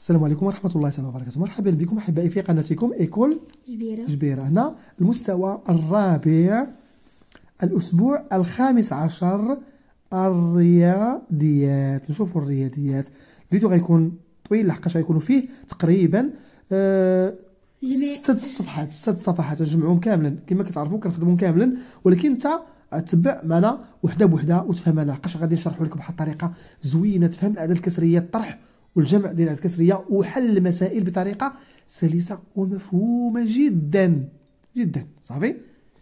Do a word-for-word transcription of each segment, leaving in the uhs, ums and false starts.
السلام عليكم ورحمة الله تعالى وبركاته. مرحبا بكم أحبائي في قناتكم إيكول جبيرة. جبيرة. هنا المستوى الرابع، الأسبوع الخامس عشر، الرياضيات. نشوفوا الرياضيات. الفيديو غيكون طويل لحقاش غيكونوا فيه تقريبا آه ست صفحات ست صفحات نجمعهم كاملا. كما كتعرفوا كنخدمهم كاملا، ولكن انت تبع معنا وحده بوحده وتفهم معنا، لحقاش غادي نشرحوا لك بواحد الطريقه زوينه تفهم الاعداد الكسريه، الطرح والجمع ديال الاعداد الكسريه وحل المسائل بطريقه سلسه ومفهومه جدا جدا. صافي،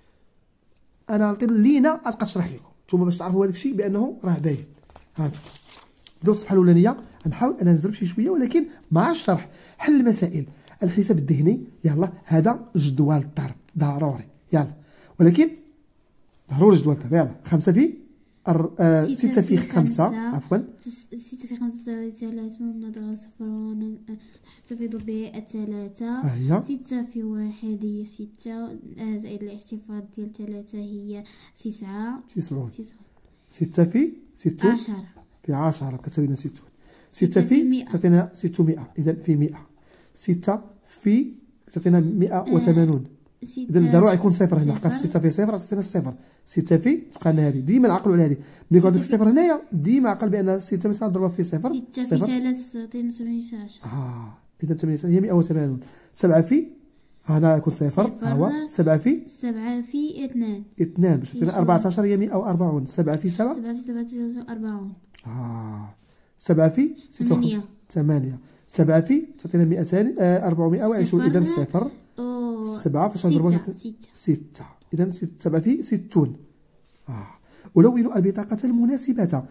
انا عطيت لينا غتبقى تشرح لكم نتوما باش تعرفوا هذاك الشيء بانه راه باين. هانتو بداو الصفحه الاولانيه، غنحاول انا نزرب شي شويه ولكن مع الشرح. حل المسائل، الحساب الذهني، يلا هذا جدول الضرب ضروري، يلا ولكن ضروري جدول الضرب. يلا خمسة في أر... آه... ستة في خمسة، عفوا ستة في خمسة ثلاثون نضع صفر ونحتفظ بالثلاثة. هي ستة في واحد هي ستة، زائد الاحتفاظ ديال ثلاثة هي تسعة. تسعون. ستة في ستون عشرة في عشرة كتساوي لنا ستون. ستة في تعطينا ستمائة، إذا في مئة. ستة في تعطينا مئة وثمانون، إذا ضروري يكون صفر هنا، لحقاش ستة في صفر تعطينا الصفر. ستة في تبقى لنا هذه، ديما نعقلوا على هذه. ملي يكون عندك الصفر هنايا ديما عقل بأن ستة مثلا نضربها في صفر. ستة في ثلاثة تعطينا ثمانية عشر. آه إذا ثمانية هي مئة وثمانون. سبعة في هنا يكون صفر، ها هو سبعة في سبعة في اثنان اثنان باش تعطينا أربعة عشر هي مئة وأربعون. سبعة في سبعة سبعة في سبعة تعطينا أربعون. آه سبعة في ستة ثمانية ثمانية. سبعة في تعطينا مئتان آه أربعمائة وعشرون، إذا صفر. سبعة باش نضربوها ستة، إذا سبعة في ستون. آه ألون البطاقة المناسبة.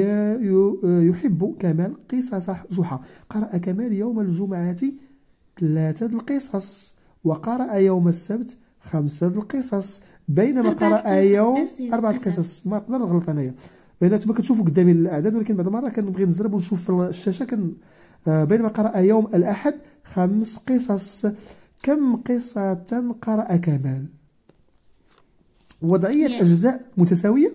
يحب كمال قصص جحا. قرأ كمال يوم الجمعة ثلاثة القصص، وقرأ يوم السبت خمسة القصص، بينما قرأ يوم أربعة القصص. ما نقدر نغلط أنايا، بيناتما كتشوفوا قدامي الأعداد، ولكن بعض المرات كنبغي نزرب ونشوف في الشاشة. كن آه بينما قرأ يوم الأحد خمس قصص. كم قصة قرأ كمال؟ وضعية أجزاء متساوية.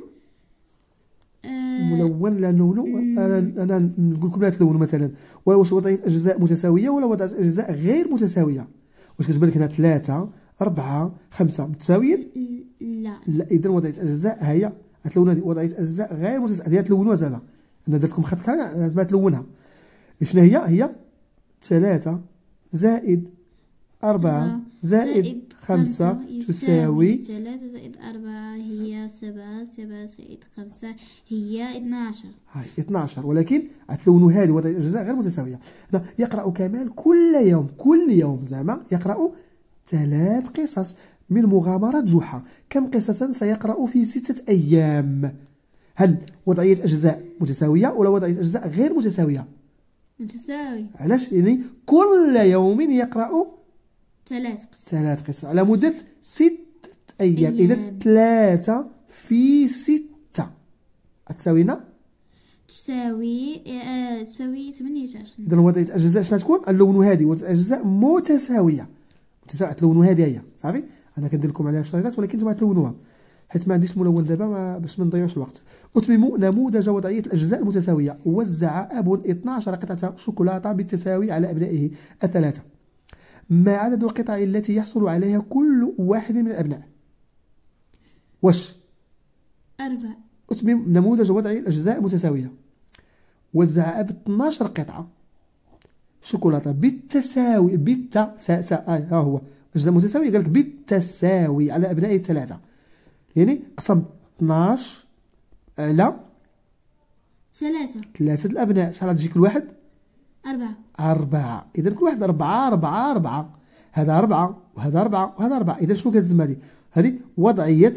ملون لا نونو. انا انا نقول لكم لا تلونوا مثلا. واش وضعيه اجزاء متساويه ولا وضعيه اجزاء غير متساويه؟ واش كتبان لك هنا ثلاثة أربعة خمسة متساويين؟ لا لا، اذا وضعيه اجزاء هي غتلونها. وضعيه اجزاء غير متساويه هي تلونوها زعما. انا درت لكم خط كامل لازم تلونها. شنو هي؟ هي ثلاثة زائد أربعة زائد خمسة تساوي ثلاثة زائد أربعة هي سبعة. سبعة زائد خمسة هي اثناعش. هاي اثناعش، ولكن غتلونوا هذه وضعية أجزاء غير متساوية. يقرأ كمال كل يوم كل يوم زعما يقرأ ثلاث قصص من مغامرة جحا. كم قصة سيقرأ في ستة أيام؟ هل وضعية أجزاء متساوية ولا وضعية أجزاء غير متساوية؟ متساوي. علاش؟ يعني كل يوم يقرأ ثلاث قصص ثلاث قصص على مدة ستة أيام. إذا ثلاثة في ستة تساوينا تساوي آه تساوي ثمانية عشر. إذا وضعية أجزاء شنو تكون؟ اللون هذه وضعية أجزاء متساوية. متساوية تلونوا هذه هي. صافي، أنا كندير لكم عليها الشريطات ولكن نتوما تلونوها حيت ما عنديش ملون دابا باش ما نضيعوش الوقت. أتمم نموذج وضعية الأجزاء المتساوية. وزع أب اثنعش قطعة شوكولاتة بالتساوي على أبنائه الثلاثة. ما عدد القطع التي يحصل عليها كل واحد من الأبناء؟ واش أربعة. أتمم نموذج وضعي الأجزاء المتساوية. وزع أب اثنعش قطعة شوكولاتة بالتساوي بالتا سا سا آه ها هو أجزاء متساوية، قال لك بالتساوي على أبنائه الثلاثة. يعني قسم اثناش على ثلاثة. ثلاثة الأبناء شحال غتجي كل واحد؟ أربعة. أربعة. إذا كل واحد أربعة أربعة أربعة. هذا أربعة وهذا أربعة وهذا أربعة. إذا شنو كتسمى هذه؟ هذه وضعية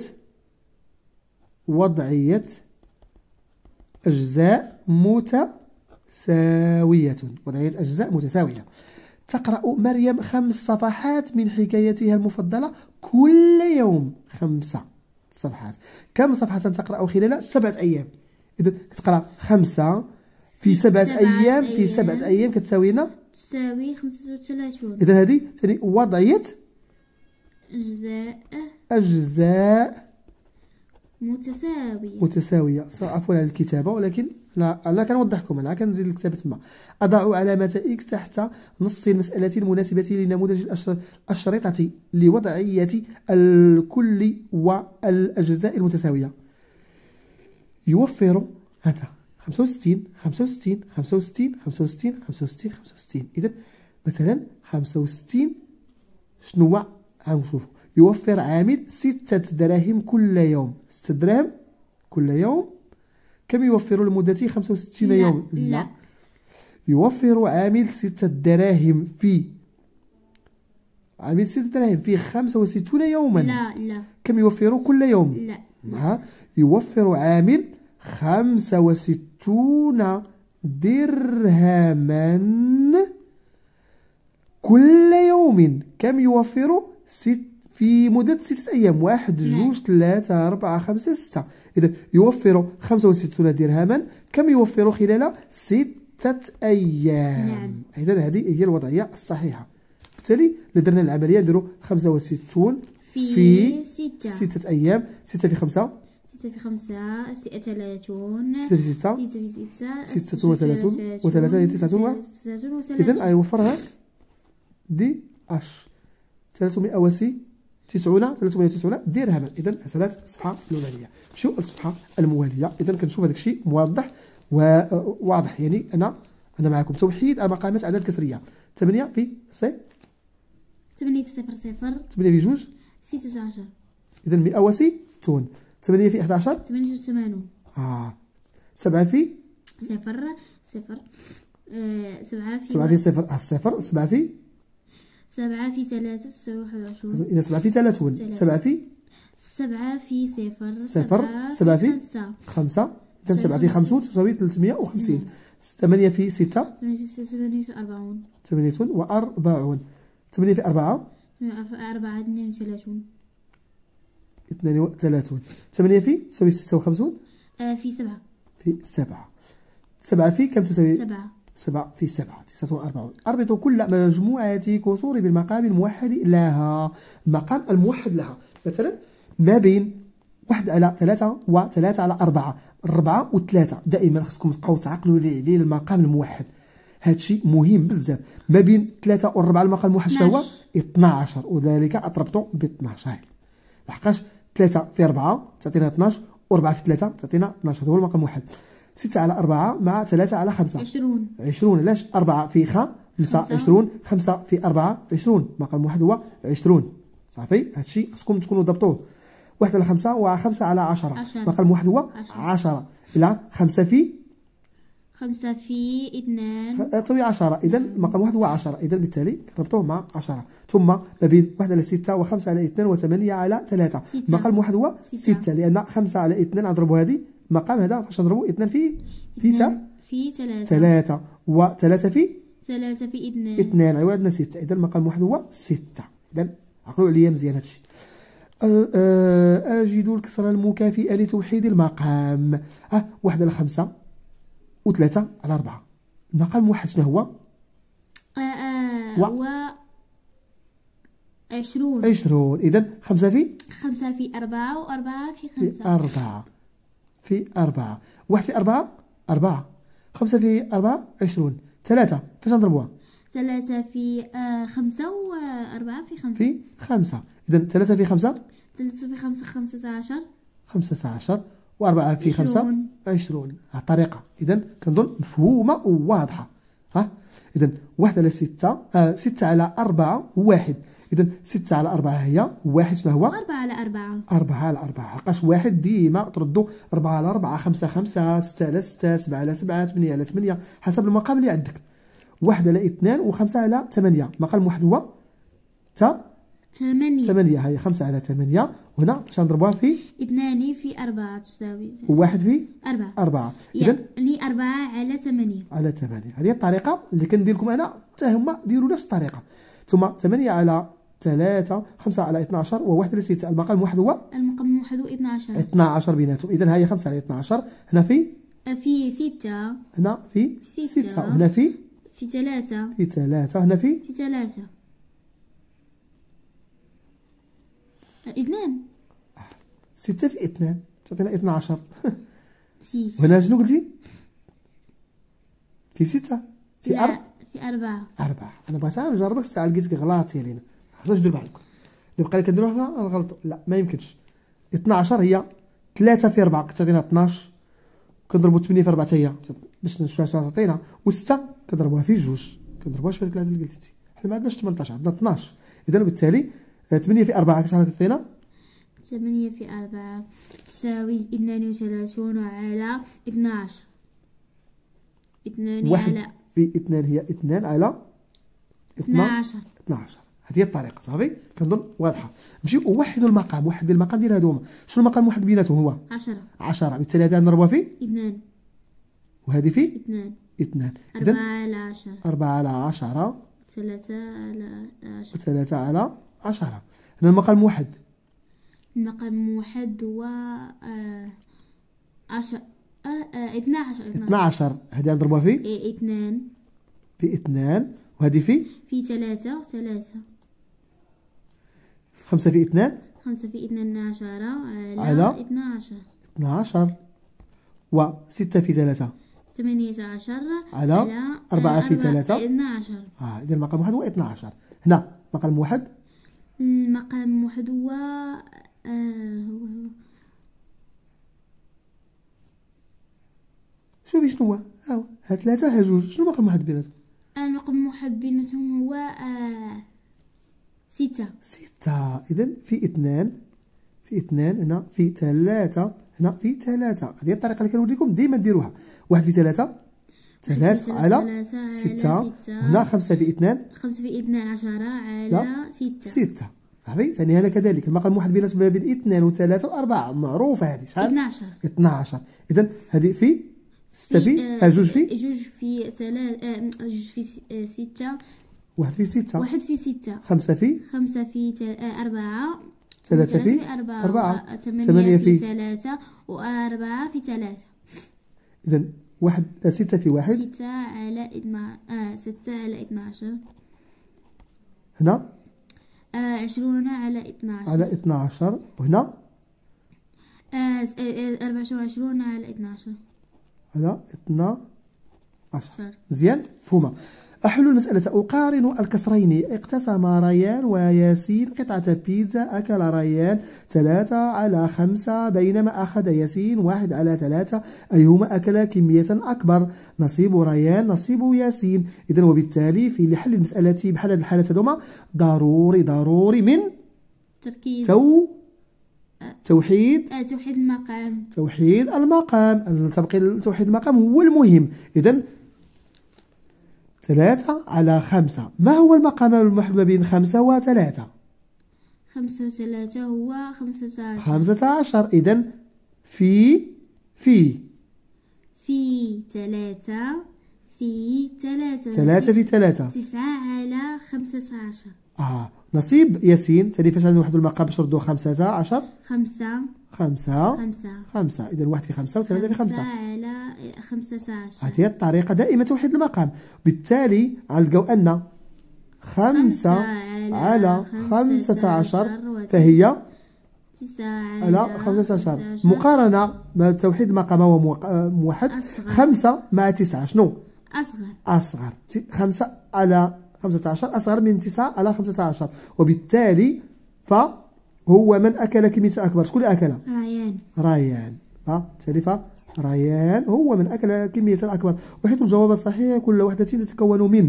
وضعية أجزاء متساوية. وضعية أجزاء متساوية. تقرأ مريم خمس صفحات من حكايتها المفضلة كل يوم. خمسة صفحات. كم صفحة تقرأ خلال سبعة أيام؟ إذا تقرأ خمسة في سبعة, سبعة أيام في سبعة أيام كتساوينا تساوي خمسة وثلاثون. إذا هذه ثاني وضعية أجزاء أجزاء متساوية. متساوية. عفوا على الكتابة، ولكن لا أنا كنوضحكم، أنا كنزيد الكتابة تما. أضع علامة إكس تحت نص المسألة المناسبة لنموذج الأشر- الشريطة لوضعية الكل والأجزاء المتساوية. يوفر هذا خمسة وستين خمسة وستين خمسة وستين خمسة وستين خمسة وستين خمسة وستين. إذا مثلا خمسة وستين شنو هو؟ غنشوفو. يوفر عامل ستة دراهم كل يوم. ستة دراهم كل يوم كم يوفر لمدة خمسة وستين لا يوم؟ لا, لا. يوفر عامل ستة دراهم في عامل ستة دراهم في خمسة وستين يوما. لا لا. كم يوفر كل يوم؟ لا. ها يوفر عامل خمسة وستون درهما كل يوم. كم يوفر؟ ست في مدة ستة أيام. واحد جوج ثلاثة أربعة خمسة ستة. إذا يوفر خمسة وستون درهما كم يوفر خلال ستة أيام. نعم. إذا هذه هي الوضعية الصحيحة. بالتالي درنا العملية نديرو خمسة وستون في, في ستة. ستة أيام. ستة في خمسة ستة في خمسة ثلاثون. ستة في ستة ستة في ستة ستة وثلاثون وثلاثة هي تسعة وثلاثون. إذا غيوفرها دي أش ثلاثمائة وتسعون ثلاثمائة وتسعون درهما. إذا حسنات الصفحة الأولانية. نمشيو للصفحة الموالية. إذا كنشوف هذاك الشيء موضح وواضح. يعني أنا أنا معكم. توحيد المقامات أعداد كسرية. ثمانية في سي ثمانية في صفر صفر. ثمانية في جوج ستة عشر. إذا مئة وستون. ثمانية في إحدى عشر ثمانية وثمانون. آه سبعة في صفر صفر. آه سبعة في سبعة في صفر الصفر. سبعة في سبعة في ثلاثة تساوي واحد وعشرون. إذا سبعة في ثلاثون. سبعة في سبعة في صفر صفر. سبعة في خمسة. خمسة. إذا سبعة في خمسون تساوي ثلاثمائة وخمسين. ثمانية في ستة ثمانية في أربعون. ثمانية وأربعون. ثمانية في أربعة أربعة اثنين وثلاثون. اثنان وثلاثون. ثمانية في تساوي ستة وخمسون. آه في سبعة. في سبعة. سبعة في كم تساوي؟ سبعة. سبعة في سبعة تسعة وأربعون. أربط كل مجموعة كسور بالمقام الموحد لها. المقام الموحد لها مثلا ما بين واحد على ثلاثة وثلاثة على أربعة. أربعة وثلاثة دائما خصكم تبقاو تعقلوا لي عليه المقام الموحد. هذا الشيء مهم بزاف. ما بين ثلاثة وأربعة المقام الموحد شنو هو؟ اثنا عشر. وذلك أضربته ب اثنا عشر. لحقاش ثلاثة في أربعة تعطينا اثناش وأربعة في ثلاثة تعطينا اثناش. هذا هو المقام الموحد. ستة على أربعة مع ثلاثة على خمسة عشرون. عشرون. علاش؟ أربعة في خمسة عشرون. خمسة في أربعة عشرون. المقام الموحد هو عشرون. صافي. هادشي خصكم تكونوا ضبطوه. واحد على خمسة وخمسة على عشرة. المقام الموحد هو عشرة. إلا خمسة في خمسة في اثنان تساوي عشرة. إذا المقام الموحد هو عشرة. إذا بالتالي نربطوه مع عشرة. ثم ما بين واحد على ستة وخمسة على اثنان وثمانية على ثلاثة. المقام الموحد هو ستة. لأن خمسة على اثنان نضربوا هذه المقام هذا فاش نضربوا اثنان في في تا في ثلاثة. ثلاثة وثلاثة في ثلاثة في اثنان. اثنان. أيوا عندنا ستة. إذا المقام الموحد هو ستة. إذا عقلوا عليا مزيان هادشي. أجد الكسرة المكافئة لتوحيد المقام. أه واحد على خمسة وثلاثة على أربعة. المقام الموحد شنو هو؟ آه آه و... هو عشرون. عشرون. إذا خمسة في خمسة في أربعة وأربعة في خمسة. في أربعة في أربعة. واحد في أربعة أربعة. خمسة في أربعة عشرون. ثلاثة فاش نضربوها؟ ثلاثة في آه خمسة وأربعة في خمسة. في خمسة. إذا ثلاثة في خمسة ثلاثة في خمسة خمسة عشر. خمسة عشر. وأربعة في خمسة عشرون. الطريقة إذا كنظن مفهومة وواضحة. ها إذا واحد على ستة آه ستة على أربعة واحد. إذا ستة على أربعة هي واحد شنو هو؟ أربعة على أربعة. أربعة على أربعة. لقاش واحد ديما تردو أربعة على أربعة. خمسة خمسة. ستة على ستة. سبعة على سبعة. ثمانية على ثمانية حسب المقام اللي عندك. واحد على اثنان وخمسة على ثمانية. المقام الواحد هو تا ثمانية. ثمانية. هي خمسة على ثمانية. وهنا باش نضربوها في اثنان في أربعة تساوي واحد في أربعة. أربعة. إذا يعني أربعة على ثمانية. على ثمانية. هذه الطريقة اللي كندير لكم أنا حتى هما ديروا نفس الطريقة. ثم ثمانية على ثلاثة. خمسة على اثنا عشر وواحد على ستة. المقام الواحد هو المقام الواحد هو اثنا عشر. اثنا عشر بيناتهم. إذا هي خمسة على اثنا عشر. هنا في في ستة. هنا في في ستة. ستة. وهنا في في ثلاثة. في ثلاثة. هنا في في ثلاثة. اثنان. ستة في اثنان. تعطينا اثنا عشر. سيس. وهنا شنو قلتي؟ في ستة في لا أربعة في أربعة. أربعة. أنا بغيت نجربك الساعة لقيتك غلطتي علينا، خاصناش ندير بحالكم اللي بقى لي كنديرو حنا نغلطو. لا ما يمكنش. اثنا عشر هي ثلاثة في أربعة كتعطينا اثناش، كنضربو ثمانية في أربعة حتى هي باش نشوفوا شنو تعطينا، وستة كنضربوها في جوج كنضربوهاش في هذيك العدد اللي قلتي. حنا ما عندناش ثمنطاش عندنا اثناش. إذا بالتالي ثمانية في أربعة كتعطينا كتعطينا ثمانية في أربعة تساوي اثنان وثلاثون على اثناش. اثنان واحد على في اثنان هي اثنان على اثنا عشر. اثنا عشر. هذه هي الطريقة صافي كنظن واضحة. نمشيو وحدوا المقام، وحد المقام ديال هادو هما. شنو المقام واحد بيناتهم هو؟ عشرة. عشرة. بالتالي هذه نضربوها في اثنان. وهذه في اثنان. اثنان. أربعة على عشرة. أربعة على عشرة. ثلاثة على عشرة. ثلاثة على عشرة. هنا المقام واحد. المقام واحد هو آه عشرة آه آه اثنا عشر. اثنا عشر. هذه نضربوها في إيه اثنان. في اثنان. وهذه في في ثلاثة. ثلاثة. خمسة في اثنان. خمسة في اثنان عشرة على, على اثنا عشر. اثنا عشر. وستة في ثلاثة ثمانية عشر على على أربعة في ثلاثة اثنا عشر. اه إذا المقام واحد هو اثنا عشر. هنا مقام واحد المقام واحد هو آه هو شوفي شنو هو. ها هو ها ثلاثة ها جوج. شنو مقام واحد بيناتهم؟ المقام واحد بيناتهم هو آه ستة. ستة. إذا في اثنان في اثنان هنا في ثلاثة هنا في ثلاثة. هذه الطريقة اللي كنوريكم ديما ديروها. واحد في ثلاثة ثلاث على ستة. هنا خمسة في اثنان. خمسة في اثنان عشرة على ستة. ستة صافي. ثاني هنا كذلك المقام واحد بينات ما بين اثنان وثلاثة وأربعة معروفة هذه. شحال؟ اثنا عشر. اثنا عشر. إذا هذه في ستة في آه جوج في جوج في ثلاثة آه جوج في ستة. واحد في ستة. واحد في ستة. خمسة في خمسة في آه أربعة. ثلاثة في أربعة. أربعة. ثمانية في ثلاثة وأربعة في ثلاثة. إذا واحد ستة في واحد. ستة على اثنا آه ستة على اثنا عشر. هنا آه عشرون على اثنا عشر. على اثنا عشر. وهنا آه أربعة وعشرون على اثنا عشر. على اثنا عشر. مزيان مفهومة. أحل المسألة. أقارن الكسرين. اقتسم ريان وياسين قطعة بيتزا. أكل ريان ثلاثة على خمسة بينما أخذ ياسين واحد على ثلاثة. أيهما أكل كمية أكبر؟ نصيب ريان نصيب ياسين. إذن وبالتالي في لحل المسألة بحال هذه الحالات هذوما ضروري ضروري من تركيز تو توحيد آه توحيد المقام. توحيد المقام. توحيد المقام هو المهم. إذن ثلاثة على خمسة. ما هو المقام المحدود ما بين خمسة وثلاثة؟ خمسة وثلاثة هو خمسة عشر. خمسة عشر. إذن في في في ثلاثة في ثلاثة. ثلاثة في ثلاثة. تسعة على خمسة عشر. آه نصيب ياسين ثاني فاش نوحدوا المقام باش نردوا خمسة عشر. خمسة. خمسة. خمسة. خمسة. إذا واحد في خمسة وثلاثة في خمسة. خمسة على خمسة عشر. هذه هي الطريقة دائما توحيد المقام. بالتالي غنلقاو أن خمسة على خمسة عشر فهي تسعة على خمسة عشر. مقارنة مع توحيد المقام هو موحد. خمسة مع تسعة شنو؟ أصغر. أصغر. خمسة على خمسة عشر أصغر من تسعة على خمسة عشر. وبالتالي فهو من أكل كمية أكبر. شكون اللي أكل؟ ريان. ريان. فبالتالي ريان هو من أكل كمية أكبر. وحيث الجواب الصحيح كل وحدة تتكون من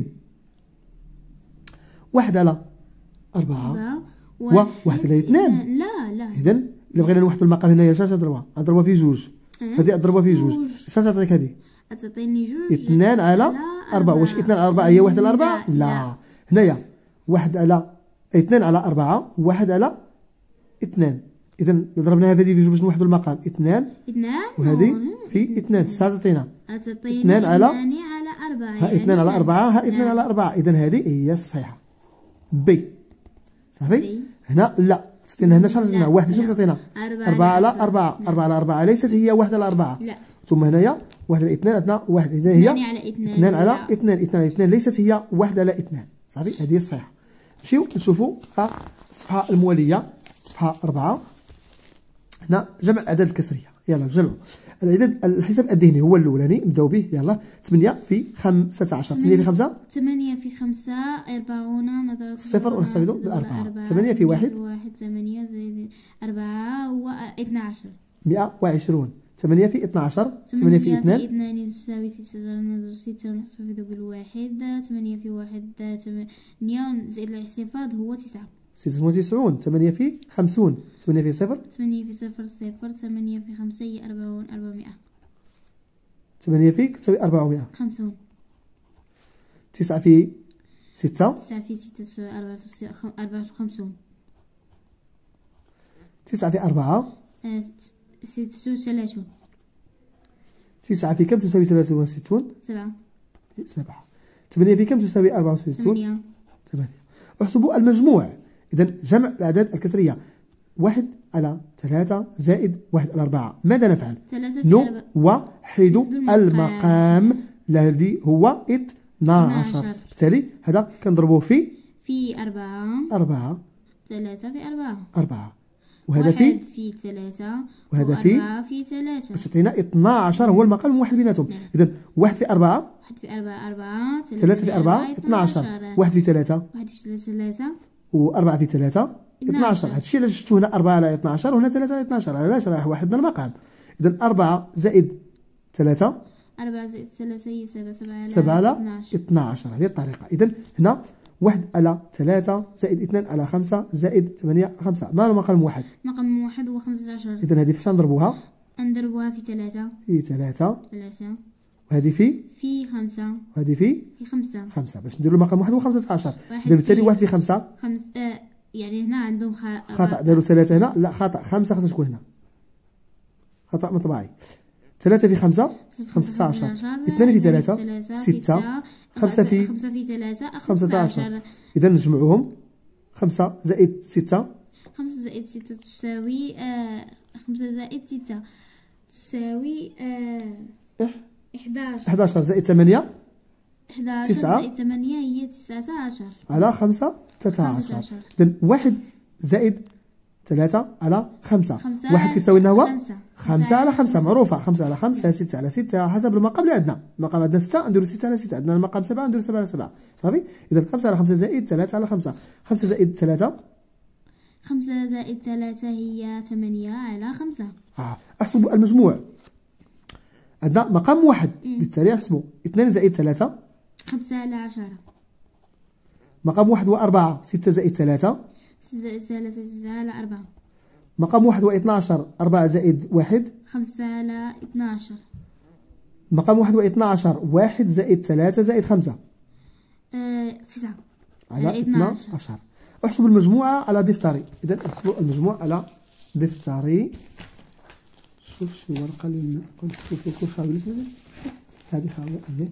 واحد على أربعة وواحد على اثنان. لا لا. إذن إلا بغينا نوحدوا المقام هنايا شاش نضربها؟ نضربها في جوج. هذه نضربها في جوج. شاش تعطيك هذه؟ تعطيني جوج. اثنان على أربعة. واش اثنان على أربعة هي واحد على أربعة؟ لا. هنايا واحد على اثنان على أربعة واحد على اثنان. إذا ضربنا هذه في جوج باش نوحدوا المقام. اثنان. اثنان. وهذه في اثنان. تسعة تعطينا. اثنان على أربعة. ها اثنان على أربعة. ها اثنان على أربعة. إذا هذه هي الصحيحة. بي. صافي؟ هنا لا. تعطينا هنا شحال تعطينا؟ واحد شنو تعطينا؟ أربعة على أربعة. أربعة على أربعة ليست هي واحد على أربعة. لا. ثم هنايا واحد على اثنان عندنا واحد. إذا هي اثنان على اثنان. اثنان على اثنان. اثنان على اثنان ليست هي واحد على اثنان. صافي؟ هذه الصحيحة. نمشيو نشوفوا الصفحة الموالية. صفحة أربعة. هنا جمع الأعداد الكسرية. يلا نجمعوا العدد. الحساب الذهني هو الأولاني نبداو به. يلا ثمانية في خمسة عشر. ثمانية في خمسة ثمانية في خمسة أربعون نضرب صفر ونحتفظ بالأربعة. ثمانية في واحد واحد ثمانية زائد أربعة هو اثنا عشر. مئة وعشرون. ثمانية في اثنا عشر. ثمانية في اثنان اثنان تساوي ستة نضرب ستة ونحتفظ بالواحد. ثمانية في واحد ثمانية زائد الاحتفاظ هو تسعة. ستة وتسعون. ثمانية في خمسون. ثمانية في صفر. ثمانية في صفر صفر. ثمانية في خمسة هي أربعون أربعمائة. ثمانية في تساوي أربعمائة. خمسون. تسعة في ستة. تسعة في ستة تساوي أربعة وخمسون. تسعة في أربعة ستة وثلاثون. تسعة في كم تساوي ثلاثة وستون؟ سبعة. سبعة. ثمانية في كم تساوي أربعة وستون؟ ثمانية. ثمانية. احسبوا المجموع. إذا جمع الأعداد الكسرية واحد على ثلاثة زائد واحد على أربعة. ماذا نفعل؟ نوحد المقام الذي هو اثنا عشر. بالتالي هذا كنضربوه في في أربعة. أربعة. ثلاثة في أربعة. أربعة. وهذا في واحد في ثلاثة. وهذا في أربعة في ثلاثة. باش تعطينا اثنا عشر هو المقام الموحد بيناتهم. نعم. إذا واحد في أربعة. واحد في أربعة أربعة. ثلاثة في أربعة اثنا عشر. واحد في ثلاثة. واحد في ثلاثة ثلاثة. وأربعة في ثلاثة اثنا عشر. هذا الشيء علاش شفتوا هنا أربعة على اثنا عشر وهنا ثلاثة على اثنا عشر. علاش؟ راه وحدنا المقام. إذا أربعة زائد ثلاثة. أربعة زائد ثلاثة هي سبعة. سبعة على اثنا عشر. هذه الطريقة. إذا هنا واحد على ثلاثة زائد اثنان على خمسة زائد ثمانية على خمسة. ما هو المقام الموحد؟ المقام الموحد هو خمسة عشر. إذا هذه فاش نضربوها؟ نضربوها في ثلاثة. في ثلاثة. ثلاثة. وهذه في في خمسة. وهذه في في خمسة. خمسة. باش نديروا المقام الموحد هو خمسة عشر. إذا بالتالي واحد في خمسة. خمس آه يعني هنا عندهم خ... خطأ. داروا ثلاثة هنا. لا خطأ. خمسة خاصها تكون هنا. خطأ مطبعي. ثلاثة في خمسة خمسة عشر. اثنان في ثلاثة ستة. خمسة في خمسة في ثلاثة خمسة عشر. إذا نجمعوهم. خمسة زائد ستة. خمسة زائد ستة تساوي آه خمسة زائد ستة تساوي آه إحداش. إحداش زائد ثمانية. إحداش تسعة. زائد ثمانية هي تسعة عشر. على خمسة تسعة عشر. إذا واحد زائد ثلاثة على خمسة. خمسة واحد كيتساوي لنا هو خمسة. خمسة على خمسة. معروفة. خمسة على خمسة. ستة على ستة حسب المقام اللي عندنا. المقام عندنا ستة نديرو ستة على ستة. عندنا المقام سبعة نديرو سبعة على سبعة. صافي. إذا خمسة على خمسة زائد ثلاثة على خمسة. خمسة زائد ثلاثة. خمسة زائد ثلاثة هي ثمانية على خمسة. آه. أحسبوا المجموع. عندنا مقام واحد. بالتالي أحسبوا اثنان زائد ثلاثة. خمسة على عشرة. مقام واحد وأربعة. ستة زائد ثلاثة. ستة زائد ثلاثة ستة على أربعة. مقام واحد واثنا عشر. أربعة زائد واحد. خمسة على اثنا عشر. مقام واحد واثنا عشر. واحد زائد ثلاثة زائد خمسة. أه تسعة على اثنا عشر. احسبوا المجموعة على دفتري. إذا احسبوا المجموع على دفتري. شوف شي ورقة اللي قلت شوف يكون خاوي هذه خاوية.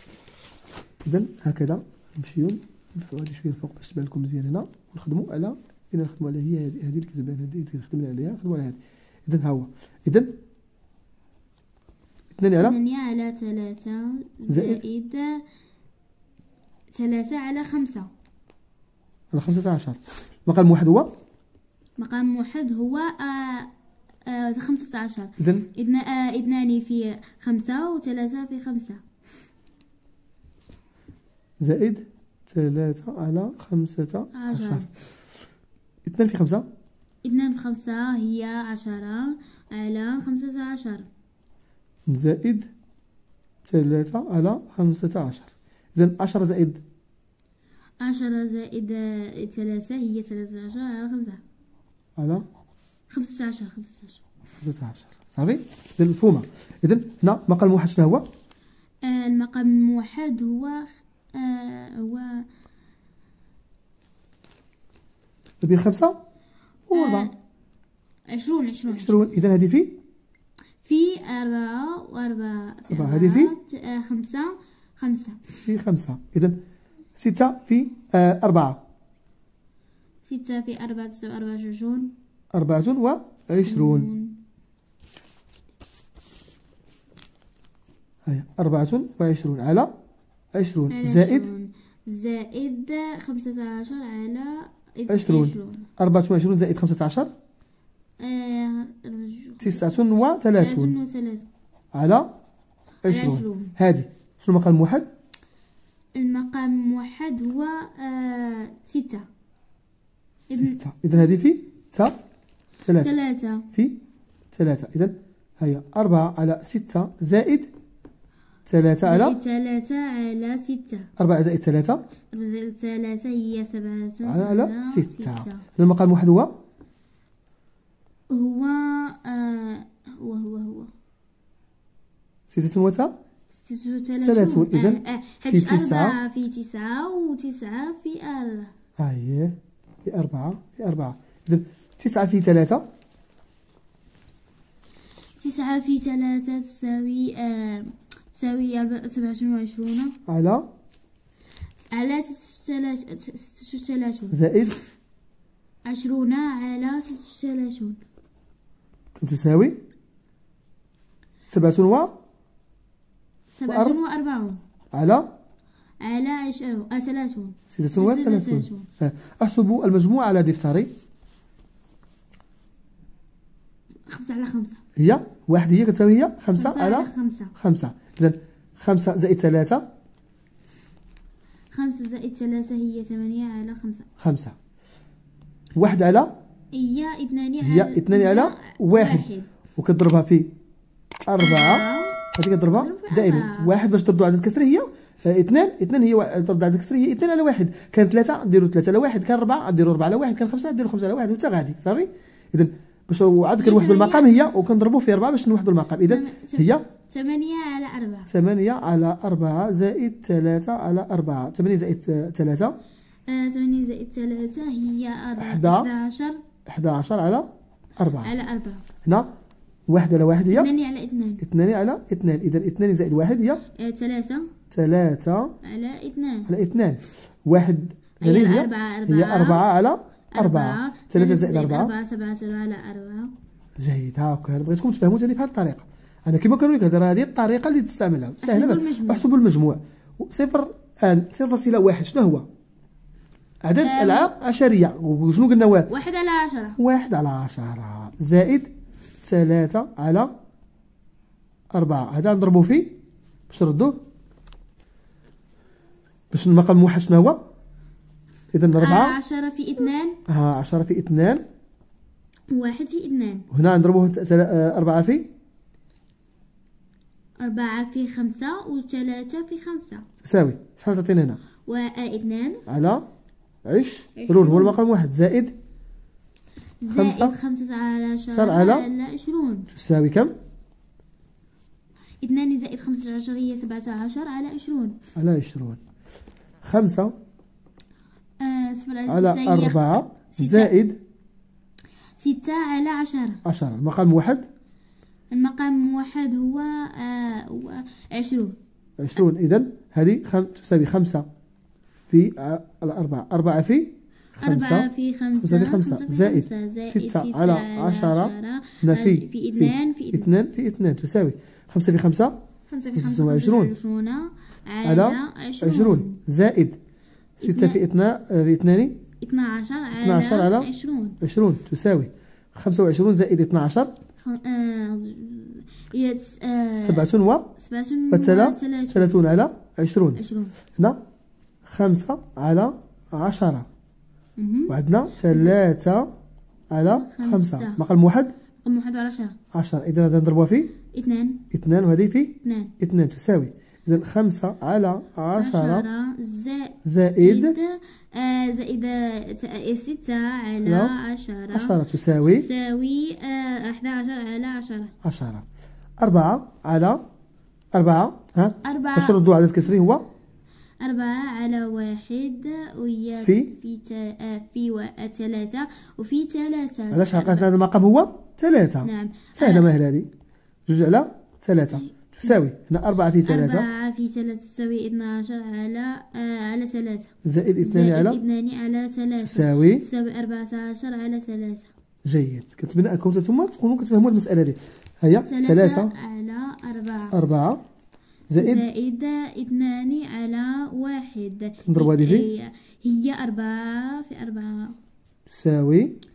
إذا هكذا نمشيو نرفعو هذه شوية الفوق باش تبان لكم مزيان هنا ونخدمو على فين نخدمو على هي هذه اللي كتبان هذه اللي خدمنا عليها نخدمو على هذه. إذا ها هو. إذا اثنان على ثمانية على ثلاثة زائد ثلاثة على خمسة. على خمسة عشر. مقام واحد هو مقام واحد هو آه آه خمسة عشر. إذا اثنان في خمسة وثلاثة في خمسة. زائد ثلاثة على خمسة عشر. اثنان في خمسة. اثنان في خمسة هي عشرة على خمسة عشر. زائد ثلاثة على خمسة عشر. إذا عشرة زائد عشرة زائد ثلاثة هي ثلاثة عشر على خمسة. على خمسة عشر. خمسة عشر. خمسة عشر. صافي. إذا مفهومة. إذا هنا مقام الموحد شنو هو؟ آه المقام الموحد هو آه هو بين خمسة وأربعة. آه عشرون عشرون عشرون. إذا هذه في في أربعة وأربعة. أربعة. هذه في آه خمسة خمسة. في خمسة. إذا ستة في آه أربعة. ستة في أربعة تساوي أربعة وعشرون. أربعة وعشرون. هيا أربعة وعشرون على عشرون زائد زائد خمسة عشر على عشرون. أربعة وعشرون زائد خمسة عشر. آه أربعة تسعة تسعة وثلاثون وثلاثون على عشرون. عشرون. هذه شنو المقام الموحد؟ المقام الموحد هو آه ستة. ستة. إذا هذه في تا ثلاثة. ثلاثة. في ثلاثة. إذا هي أربعة على ستة زائد ثلاثة على ثلاثة على ستة. أربعة زائد ثلاثة. أربعة زائد ثلاثة هي سبعة على, على ستة. ستة. المقام الموحد هو هو آه هو هو هو ستة وثلاثون. ستة وثلاثون. ثلاثون. إذا آه آه في تسعة. أربعة في تسعة وتسعة في أربعة. أيه في أربعة في أربعة. إذا تسعة في ثلاثة. تسعة في ثلاثة تساوي آه تساوي سبعة وعشرون على على ستة وثلاثون زائد عشرون على ستة وثلاثون كم تساوي سبعة و سبعة وأربعون على على عشرون آه ثلاثون ستة وثلاثون. أحسب المجموع على دفتري. خمسة على خمسة هي واحد هي كتساوي هي خمسة, خمسة على, على خمسة. خمسة. إذا خمسة زائد ثلاثة. خمسة زائد ثلاثة هي ثمانية على خمسة. خمسة. واحد على هي اثنان على هي اثنان على واحد, واحد. وكتضربها في أربعة. هذه كتضربها دائما واحد باش تردوا عدد كسري هي اثنان. اثنان هي ترد عدد كسري هي اثنان على واحد. كان ثلاثة ديروا ثلاثة على واحد. كان أربعة ديروا أربعة على واحد. كان خمسة ديروا خمسة على واحد وحتى غادي صافي. إذا باش عاد كنوحدوا المقام هي وكنضربوا في أربعة باش نوحدوا المقام. إذا هي ثمانية على أربعة. ثمانية على أربعة زائد ثلاثة على أربعة. ثمانية زائد ثلاثة. آه ثمانية زائد ثلاثة هي أحد عشر. أحد عشر على أربعة. على أربعة. هنا واحد على واحد هي اثنان على اثنان. اثنان على اثنان. إذا اثنان زائد واحد هي آه ثلاثة. ثلاثة على اثنان. على اثنان. واحد هي أربعة. هي أربعة على أربعة. ثلاثة زائد أربعة. أربعة سبعة على أربعة. جيد. هاكا بغيتكم تفهموا ثاني بهذه الطريقة. أنا كما كنقول لك هذه الطريقة اللي تستعملها سهلة. احسبوا المجموع. صفر آن صفر فاصلة واحد شنو هو؟ عدد ألعاب عشرية. وشنو قلنا؟ واحد واحد على عشرة. واحد على عشرة زائد ثلاثة على أربعة. هذا نضربو فيه باش نردوه باش المقام الموحد شنو هو؟ إذا أربعة. عشرة في اثنان. ها عشرة في اثنان. واحد في اثنان. وهنا نضربوه أربعة في أربعة في خمسة وثلاثة في خمسة تساوي شحال تعطينا هنا؟ واثنان على عشرون هو المقام الموحد زائد زائد خمسة على عشرة على عشرون تساوي كم؟ اثنان زائد خمسة عشر هي سبعة عشر على عشرون. على عشرون. خمسة آه صفر على أربعة زائد ستة على عشرة. عشرة. المقام الموحد المقام الموحد هو آه هو عشرون. عشرون. إذا هذه خم... تساوي خمسة في على أربعة. أربعة في خمسة. أربعة في خمسة. خمسة في خمسة زائد ستة على عشرة. في في اثنان في اثنان في اثنان تساوي خمسة في خمسة. خمسة في خمسة وعشرون على عشرون زائد ستة في اثنان في اثنان اثنا عشر على, اثنا عشر على عشرون. عشرون تساوي خمسة وعشرون زائد اثنا عشر. آه سبعة و ثلاثون على عشرون. هنا خمسة على عشرة. وعندنا ثلاثة على خمسة. مقام الموحد مقام الموحد على عشرة. عشرة. إذا هذا نضربوها في اثنان. اثنان وهذه في اثنان. اثنان تساوي إذا خمسة على عشرة زائد آه زائد ستة على عشرة. عشرة تساوي تساوي آه أحد عشر على عشرة. عشرة. أربعة على أربعة. ها أربعة باش نردو عدد كسري هو أربعة على واحد وهي في في تا في ثلاثة وفي ثلاثة. علاش عقلت هذا المقام هو ثلاثة؟ نعم سهلة ماهل هذه. جوج على ثلاثة تساوي هنا أربعة في ثلاثة. أربعة في ثلاثة تساوي اثنا عشر على آه على ثلاثة زائد اثنان على اثنان على ثلاثة تساوي تساوي أربعة عشر على ثلاثة. جيد. كنتمنى أنكم نتوما تكونوا كتفهموا المسألة دي. هيا ثلاثة على أربعة. أربعة زائد زائد اثنان على واحد. نضربوا هذه في هي أربعة في أربعة تساوي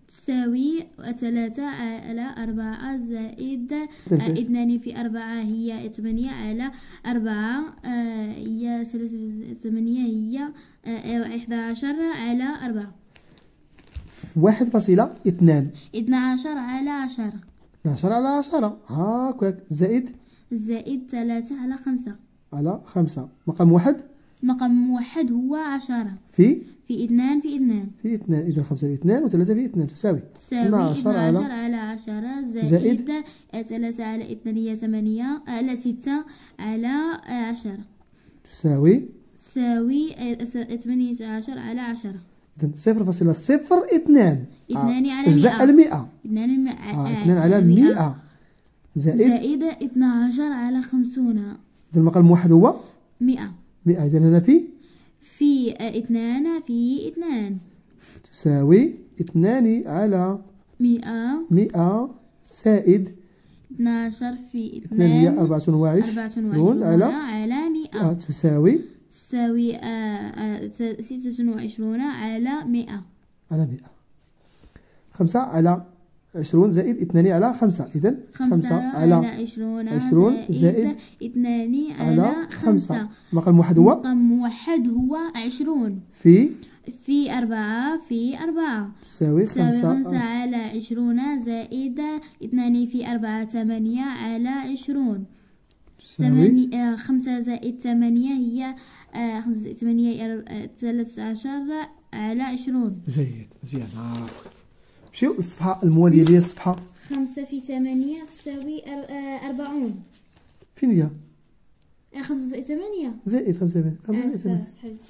تساوي ثلاثة على أربعة زائد آه، اثنان في أربعة هي ثمانية على أربعة آه، هي ثلاثة ثمانية هي آه، إحدى عشر على أربعة. واحد فاصلة اثنان اثنا عشر على عشرة اثنا عشر على عشرة هاكاك زائد زائد ثلاثة على خمسة على خمسة. مقام واحد مقام موحد هو عشرة في في اثنان في اثنان في اثنان. إذا خمسة في اثنان وثلاثة في اثنان تساوي تساوي اثنا عشر على عشرة زائد, زائد ثلاثة على اثنان هي ثمانية على ستة على عشرة تساوي تساوي ثمانية عشر على عشرة. إذا صفر فاصلة صفر اثنان اثنان على أجزاء المئة اثنان المئة آه. اثنان على مئة زائد زائد اثنا عشر على خمسون. إذا المقام الموحد هو مئة مئة. إذا هنا في في اثنان في اثنان تساوي اثنان على مئة مئة زائد اثنا عشر في اثنان هي اثنان أربعة وعشرون على على مئة آه. تساوي تساوي آه آه ستة وعشرون على مئة على مئة. خمسة على عشرون زائد اثنان على خمسة. إذا خمسة على عشرون, عشرون زائد اثنان على على خمسة. مقام موحد هو مقام موحد هو عشرون في في أربعة في أربعة تساوي تساوي خمسة, خمسة على عشرون زائد اثنان في أربعة ثمانية على عشرون. تساوي آه خمسة زائد ثمانية هي آه ثمانية ثلاثة عشر على عشرون. جيد مزيان. نمشيو للصفحة الموالية لي الصفحة خمسة في ثمانية تساوي أربعون. فين هي؟ خمسة زائد ثمانية زائد خمسة خمسة زائد ثمانية.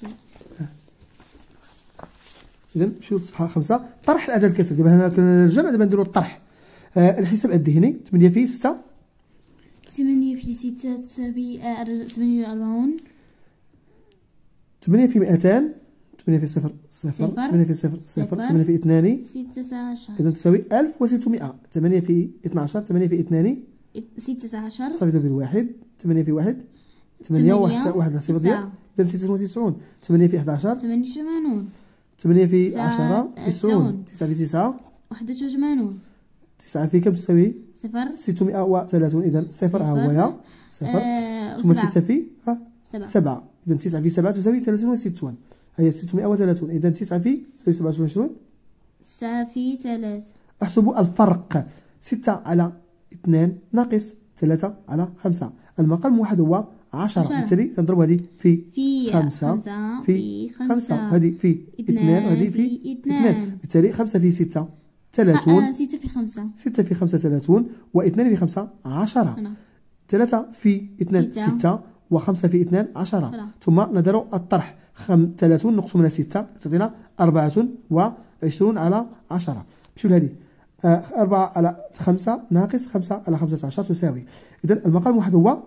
إذا نمشيو للصفحة خمسة طرح الأداة الكسر. دابا هنا الجمع دابا نديرو الطرح. آه الحساب الذهني ثمانية في ستة ثمانية في ستة تساوي ثمانية وأربعون. ثمانية في مئتان ثمانية في صفر صفر ثمانية في صفر صفر ثمانية في اثنان ستة عشر. إذا تساوي ألف وستمائة. ثمانية في اثنا عشر ثمانية في اثنان ستة عشر صافي ضرب الواحد. ثمانية في واحد ثمانية واحد واحد الصفر ديال إذا ستة وتسعون. ثمانية في أحد عشر ثمانية وثمانون. ثمانية في عشرة تسعون. تسعة في تسعة واحد وثمانون. تسعة في كم تساوي صفر ستمائة وثلاثون. إذا صفر ها هو يا صفر ثم ستة في سبعة. إذا تسعة في سبعة تساوي ثلاثون وستون. هي ستمائة وثلاثون. إذا تسعة في تساوي سبعة وعشرون. تسعة في ثلاثة. أحسب الفرق. ستة على اثنان ناقص ثلاثة على خمسة. المقام واحد هو عشرة. بالتالي نضرب هذه في في خمسة خمسة في خمسة. هذه في اثنان وهذه في اثنان. بالتالي خمسة في ستة ثلاثون. آه ستة في خمسة. ستة في خمسة ثلاثون واثنان في خمسة عشرة. ثلاثة في اثنان ستة وخمسة في اثنان عشرة. ثم ندير الطرح. خم... ثلاثون نقص من ستة تعطينا أربعة وعشرون على عشرة. نمشيو لهذه آه أربعة على خمسة ناقص خمسة على خمسة عشر تساوي. إذا المقام واحد هو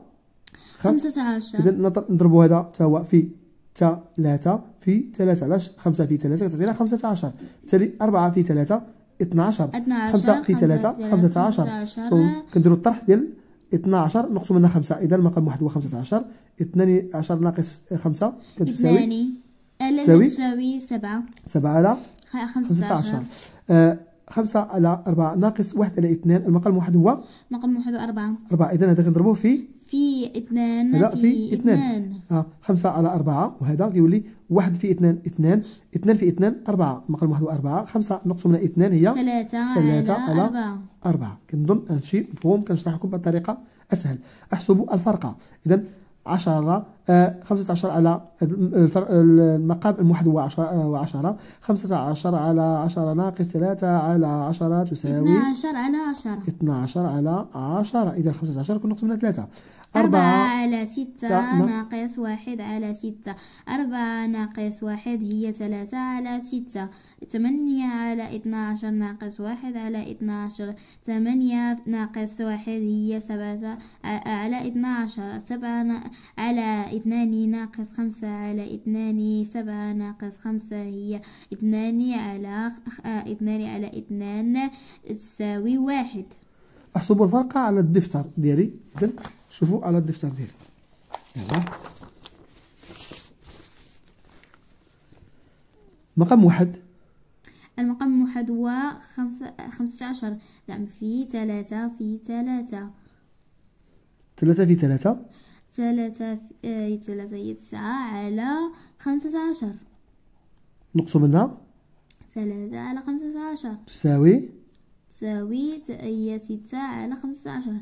خمسة عشر. إذا نضربوا هذا توا في ثلاثة في ثلاثة علاش خمسة في ثلاثة تعطينا خمسة عشر. بالتالي أربعة في ثلاثة اثنا عشر. خمسة في ثلاثة خمسة عشر. كنديروا الطرح ديال اثنا عشر نقص منها خمسة. إذا المقام واحد هو خمسة عشر. اثنان عشر ناقص خمسة كم تساوي؟ تساوي تساوي سبعة. سبعة على خمسة عشر. آه خمسة على أربعة ناقص واحد على اثنان. المقام واحد هو مقام واحد أربعة. أربعة. إذا هذا كنضربوه في في اثنان. هذا في, في اثنان. اثنان. آه خمسة على أربعة وهذا كيولي واحد في اثنان اثنان. اثنان في اثنان أربعة. المقام واحد هو أربعة. خمسة نقص من اثنان هي ثلاثة. ثلاثة على, على أربعة. أربعة. كنظن هذا الشيء مفهوم. كنشرح لكم بطريقة أسهل. أحسب الفرق. إذا عشرة آه خمسة عشر على المقام الموحد هو عشرة وعشرة. خمسة عشر على عشرة ناقص ثلاثة على عشرة تساوي اثنا عشر على عشرة. اثنا عشر على عشرة. إذا خمسة عشر كل نقص من ثلاثة. أربعة على ستة ناقص واحد على ستة. أربعة ناقص واحد هي ثلاثة على ستة. ثمانية على اثنا عشر ناقص واحد على اثنا عشر. ثمانية ناقص واحد هي سبعة على اثنا عشر. سبعة على اثنان ناقص خمسة على اثنان. سبعة ناقص خمسة هي اثنان على اثنان على اثنان تساوي واحد. أحسب الفرق على الدفتر ديالي. إذن شوفوا على الدفتر ديالي. يلا مقام واحد المقام الموحد هو خمسة خمسة عشر، نعم في ثلاثة في ثلاثة. ثلاثة في ثلاثة ثلاثة في ثلاثة هي تسعة على خمسة عشر. نقص منها ثلاثة على خمسة عشر تساوي تساوي هي ستة على خمسة عشر.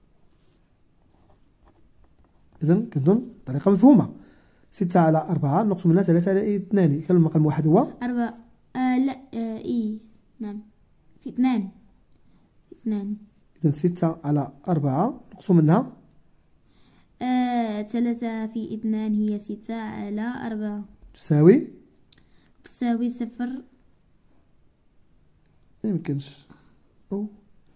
إذا كنظن طريقة مفهومة. ستة على أربعة نقص منها ثلاثة على اثنان. كان المقام الواحد هو أربعة. آه لا آه إيه نعم في اثنان في اثنان. إذا ستة على أربعة نقص منها آه ثلاثة في اثنان هي ستة على أربعة تساوي تساوي صفر. ما يمكنش. أو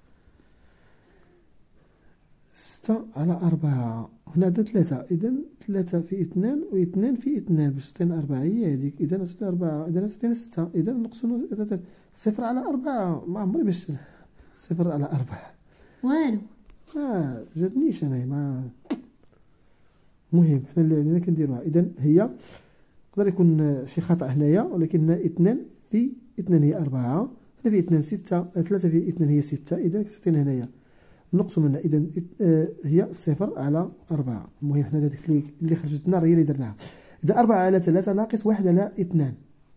ستة على أربعة هنا عندنا ثلاثة، إذا ثلاثة في اثنان واثنان في اثنان باش تعطينا أربعة هي هذيك. إذا تعطينا أربعة إذا تعطينا ستة. إذا نقصو صفر على أربعة. ما عمري باش صفر على أربعة والو ما جاتنيش أنا. ما مهم حنا اللي علينا كنديروها. إذا هي يقدر يكون شي خطأ هنايا، ولكن هنا اثنان في اثنان هي أربعة، هنا في اثنان ستة، ثلاثة في اثنان هي ستة. إذا كتعطينا هنايا نقص منها إذا هي صفر على أربعة. المهم حنا هذيك اللي اللي خرجت لنا هي اللي درناها. إذا أربعة على ثلاثة ناقص واحد على اثنان.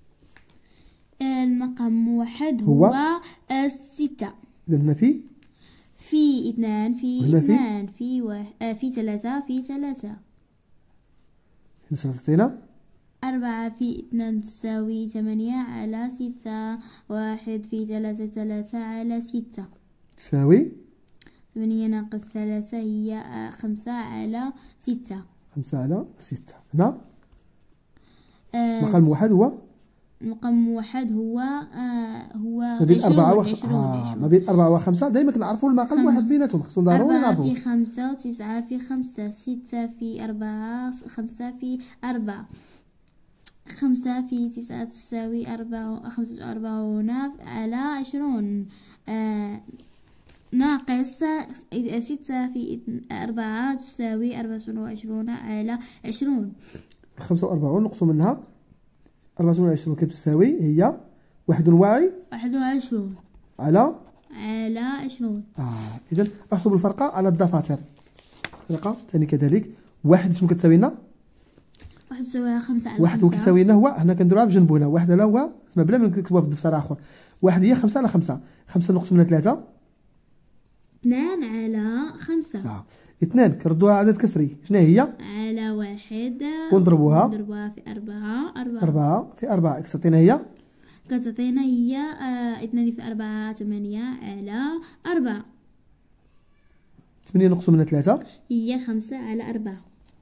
المقام موحد هو, هو ستة. إذا هنا في في اثنان في اثنان في واحد آه في ثلاثة في ثلاثة. هنا تعطينا أربعة في اثنان تساوي ثمانية على ستة. واحد في ثلاثة ثلاثة على ستة تساوي ثمانية ناقص ثلاثة هي خمسة على ستة. خمسة على ستة. هنا آه المقام الموحد هو المقام الموحد هو آه هو ما بين أربعة وخ... عشرون آه ما بين أربعة وخمسة. دايما كنعرفوا المقام الموحد بيناتهم، خصنا ضروري نعرفوا. أربعة في خمسة وتسعة في خمسة. ستة في أربعة خمسة في أربعة. خمسة في تسعة تساوي أربعة خمسة وأربعون على عشرون. آه ناقص ستة في أربعة تساوي أربعة وعشرون على عشرون. خمسة وأربعون نقص منها أربعة وعشرون كتساوي هي واحد وعي واحد وعشرون على على عشرون. آه إذا أحسب الفرق على الدفاتر. الطريقة ثاني كذلك. واحد شنو كتساوي لنا؟ واحد تساوي خمسة على واحد هو كيساوي لنا هو هنا كنديروها بجنب هنا. واحد لا هو اسمع بلا ما نكتبوها في الدفتر آخر. واحد هي خمسة على خمسة. خمسة نقص منها ثلاثة اثنان على خمسة. صح. اثنان كنردوها عدد كسري. شنو هي؟ على واحد ونضربوها ونضربوها في أربعة. أربعة أربعة في أربعة كتعطينا هي كتعطينا هي آه اثنان في أربعة ثمانية على أربعة. ثمانية نقص منها ثلاثة هي خمسة على أربعة.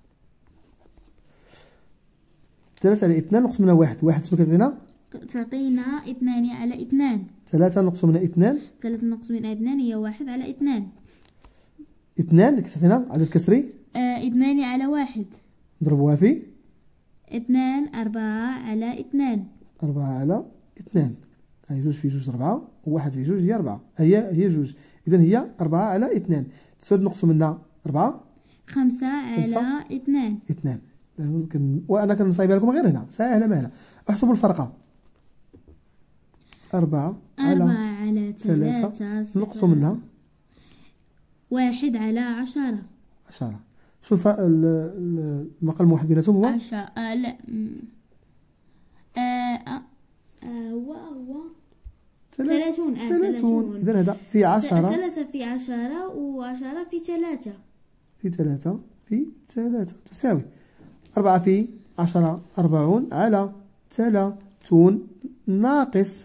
ثلاثة على اثنان نقص منها واحد. واحد شنو كتعطينا؟ تعطينا اثنان على اثنان. ثلاثة نقص منها اثنان. ثلاثة نقص منها اثنان هي واحد على اثنان. اثنان كتعطينا عدد كسري. آه اثنان على واحد. نضربوها في اثنان أربعة على اثنان. أربعة على اثنان. هاي جوج في جوج أربعة وواحد في جوج هي أربعة. هي هي جوج. إذا هي أربعة على اثنان. تسعود نقص منها أربعة. خمسة على اثنان. اثنان. ممكن وأنا كنصايبها لكم غير هنا ساهلة مالها. احسبوا الفرقة. أربعة أربعة على ثلاثة نقص منها واحد على عشرة. عشرة. شو الف... المقام الموحد بيناتهم هو؟ عشرة. آه لا آه آه آه هو هو ثلاثون. آه ثلاثون. إذا هذا في عشرة. ثلاثة في عشرة وعشرة في ثلاثة. في ثلاثة في ثلاثة تساوي أربعة في عشرة أربعون على ثلاثون ناقص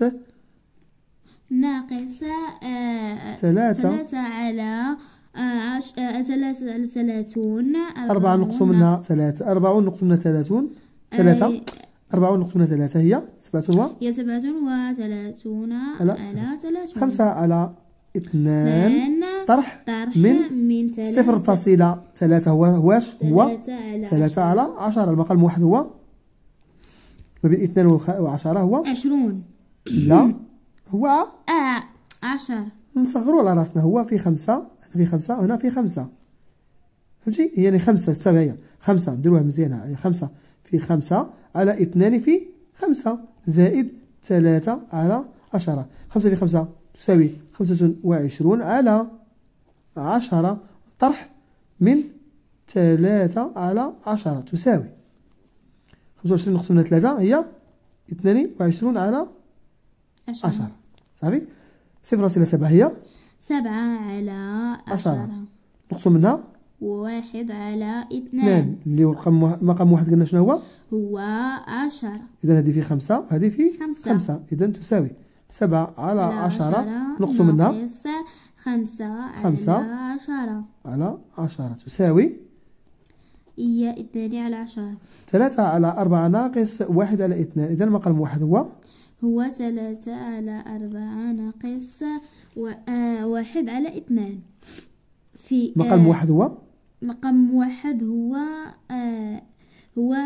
ناقص آه ثلاثة ثلاثة على عش... آه ثلاثة على ثلاثون. أربعة نقص منها ثلاثة. أربعون نقص منها ثلاثون. ثلاثة آه أربعون نقص منها ثلاثة هي سبعة و هي سبعة وثلاثون على ثلاثون. خمسة على اثنان طرح, طرح من, من صفر فاصلة ثلاثة هو واش هو ثلاثة على عشرة. المقام الموحد هو ما بين اثنان وعشرة هو عشرون. لا هو آه عشرة. نصغروا على راسنا. هو في خمسة في خمسة هنا في خمسة. فهمتي؟ يعني خمسة تابع هي خمسة نديروها مزيانة. هي خمسة في خمسة على اثنان في خمسة زائد ثلاثة على عشرة. خمسة في خمسة تساوي خمسة وعشرون على عشرة طرح من ثلاثة على عشرة تساوي خمسة وعشرين نقسم على ثلاثة هي اثنان وعشرون على عشرة. صافي. صفر فاصلة سبعة هي سبعة على عشرة نقسم منها واحد على اثنان اثنان اللي هو رقم مقام واحد قلنا شنو هو؟ هو عشرة. إذا هذه في خمسة هذه في خمسة, خمسة. إذا تساوي سبعة على عشرة, عشرة نقسم منها خمسة, خمسة على عشرة على عشرة تساوي هي اثنان على عشرة. ثلاثة على أربعة ناقص واحد على اثنان. إذا المقام واحد هو هو ثلاثة على أربعة ناقص و... آه واحد على اثنان. في مقام آه واحد هو مقام واحد هو آه هو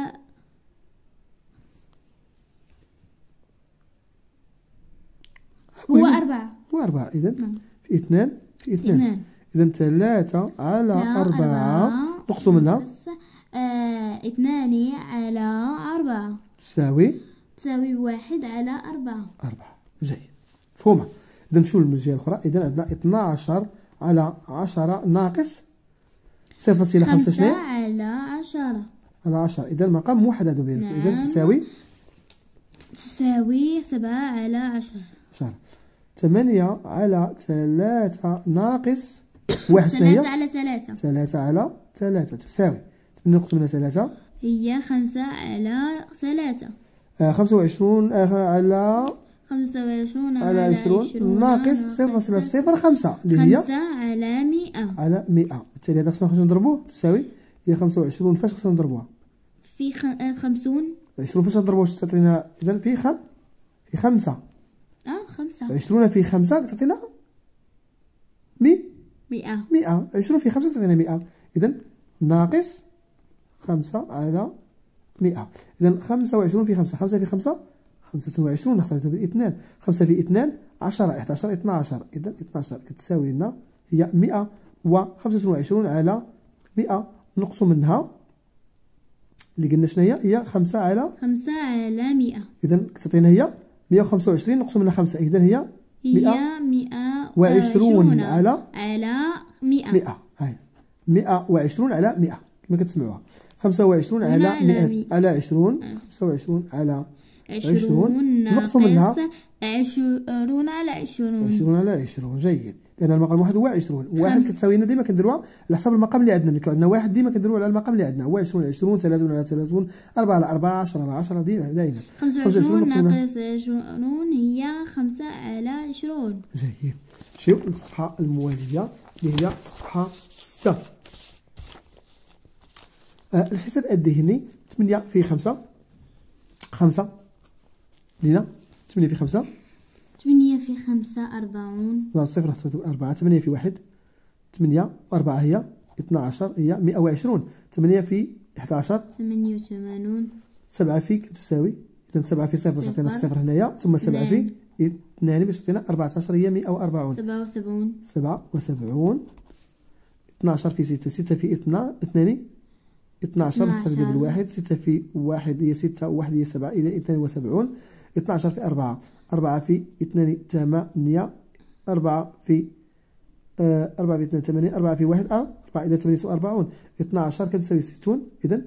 هو أربعة. هو أربعة. إذا نعم. في اثنان في اثنان. إذا ثلاثة على أربعة نقسم منها آه اثنان على أربعة تساوي تساوي واحد على أربعة. أربعة. جيد مفهومة. إذا نمشيو للجهة الأخرى. إذا عندنا اثنا عشر على عشرة ناقص صفر فاصلة خمسة شنو على عشرة على عشرة. إذا المقام موحد هذا بين. نعم. إذا تساوي تساوي سبعة على عشرة. عشرة. ثمانية على ثلاثة ناقص واحد شنو هي؟ ثلاثة على ثلاثة. ثلاثة على ثلاثة تساوي ثمانية نقسم منها ثلاثة هي خمسة على ثلاثة. آه خمسة وعشرون آه على خمسة وعشرون على عشرون ناقص صفر فاصلة صفر خمسة اللي هي خمسة على مئة. على مئة. بالتالي هذا خصنا نضربوه تساوي هي خمسة وعشرون. فاش خصنا نضربوها؟ في خمسون. عشرون فاش نضربوها واش تعطينا؟ إذا في خم في خمسة. اه خمسة. عشرون في خمسة تعطينا مي مئة. مئة. عشرون في خمسة تعطينا مئة. إذا ناقص خمسة على مئة. إذا خمسة وعشرون في خمسة خمسة في خمسة خمسة وعشرون نحسبها بالاثنان. خمسة في اثنان عشرة إحدى عشر اثنا عشر. إذا اثنا عشر كتساوي لنا هي مئة وخمسة وعشرون على مئة نقص منها اللي قلنا شنو هي؟ هي خمسة على خمسة على مئة. إذا كتعطينا هي مئة وخمسة وعشرين نقص منها خمسة. إذا هي هي مئة وعشرون على على مئة. مئة. هاي مئة وعشرون على مئة كما كتسمعوها. خمسة وعشرون على مئة على عشرون. خمسة وعشرون على عشرون نقص منها عشرون على عشرون. عشرون على عشرون. جيد. لأن المقام واحد هو عشرون. واحد كتساوي لنا ديما كنديروها على حسب المقام اللي عندنا. ملي كان عندنا واحد ديما كنديروها على المقام اللي عندنا. هو عشرون على عشرون ثلاثون على ثلاثون أربعة على أربعة عشرة على عشرة ديما دائما. خمسة وعشرون ناقص عشرون هي خمسة على عشرون. جيد. شوف الصفحة الموالية اللي هي الصفحة ستة. آه الحساب الذهني ثمانية في خمسة خمسة لينا ثمانية في خمسة ثمانية في خمسة أربعون. لا صفر حسبت أربعة. ثمانية في واحد ثمانية وأربعة هي اثنا عشر هي مئة وعشرون. ثمانية في إحدى عشر ثمانية وثمانون. سبعة في تساوي إذا سبعة في صفر تعطينا الصفر هنايا ثم سبعة في اثنان باش تعطينا أربعة عشر هي مئة وأربعون. سبعة وسبعون. سبعة وسبعون. اثنا عشر في ستة ستة في اثنان اثنان اثنا عشر تبدأ بالواحد. ستة في واحد هي ستة وواحد هي سبعة إذا اثنان وسبعون. اثنا عشر في أربعة أربعة في اثنان ثمانية. أربعة في آه أربعة في اثنان ثمانية. أربعة في واحد أربعة إذا ثمانية وأربعون. اثنا عشر كتساوي ستون. إذا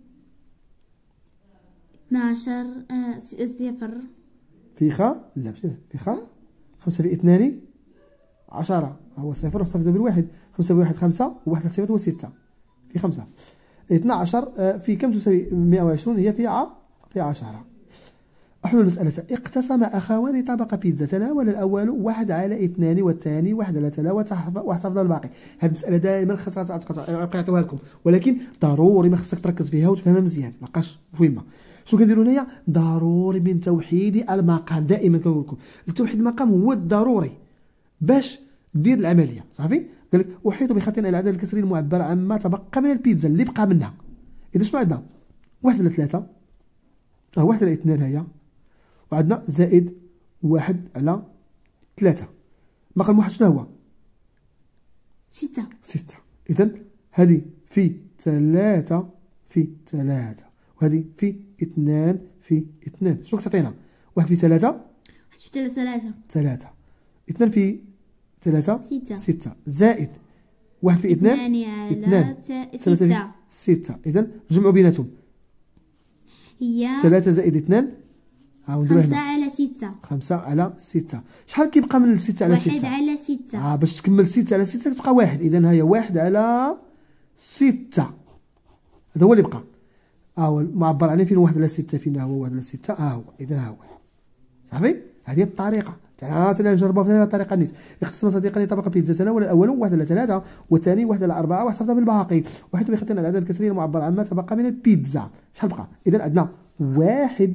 اثنا عشر آه صفر في خا لا ماشي في خا. خمسة في اثنان عشرة هو صفر وصفر بالواحد. خمسة في واحد خمسة وواحد صفر هو ستة في خمسة. اثنا عشر في كم تساوي مئة وعشرون هي في ع في عشرة. أحل المسألة. اقتسم أخوان طبق بيتزا. تناول الأول واحد على اثنان والثاني واحد على ثلاثة واحتفظ الباقي. هذه المسألة دائما خاصها يعطيوها لكم ولكن ضروري ما خصك تركز فيها وتفهمها مزيان مابقاش مهمة. شنو كنديروا هنايا؟ ضروري من توحيد المقام. دائما كنقول لكم التوحيد المقام هو الضروري باش دير العملية. صافي. قال لك أحيط بخط العدد الكسري المعبر عما تبقى من البيتزا اللي بقى منها. إذا شنو عندنا؟ واحد على ثلاثة اه واحد على اثنان هي وعندنا زائد واحد على ثلاثة. مقام واحد شنو هو؟ ستة. ستة. إذا هذه في ثلاثة في ثلاثة وهذه في اثنان في اثنان. شنو كتعطينا؟ واحد في ثلاثة. واحد في ثلاثة. ثلاثة. اثنان في ثلاثة ستة. ستة زائد واحد في اثنان اثنان على ستة. ستة. ستة. إذا جمعوا بيناتهم. هي ثلاثة زائد اثنان خمسة على ستة. خمسة على ستة. شحال كيبقى من ستة على ستة؟ واحد على ستة. اه باش تكمل ستة على ستة كتبقى واحد. إذا هي واحد على ستة. هذا هو اللي بقى. ها هو المعبر عليه فين واحد على ستة، فين هو واحد على ستة. ها هو. إذا ها هو صافي. هذه هي الطريقة. تعالى نجربوها في الطريقة نيت. اختصم صديقا طبق بيتزا ولا الأول واحد على ثلاثة والثاني واحد على أربعة واحتفظ بالباقي. واحد بيخطئ العدد الكسري المعبر عما تبقى من البيتزا. شحال بقى؟ إذا عندنا واحد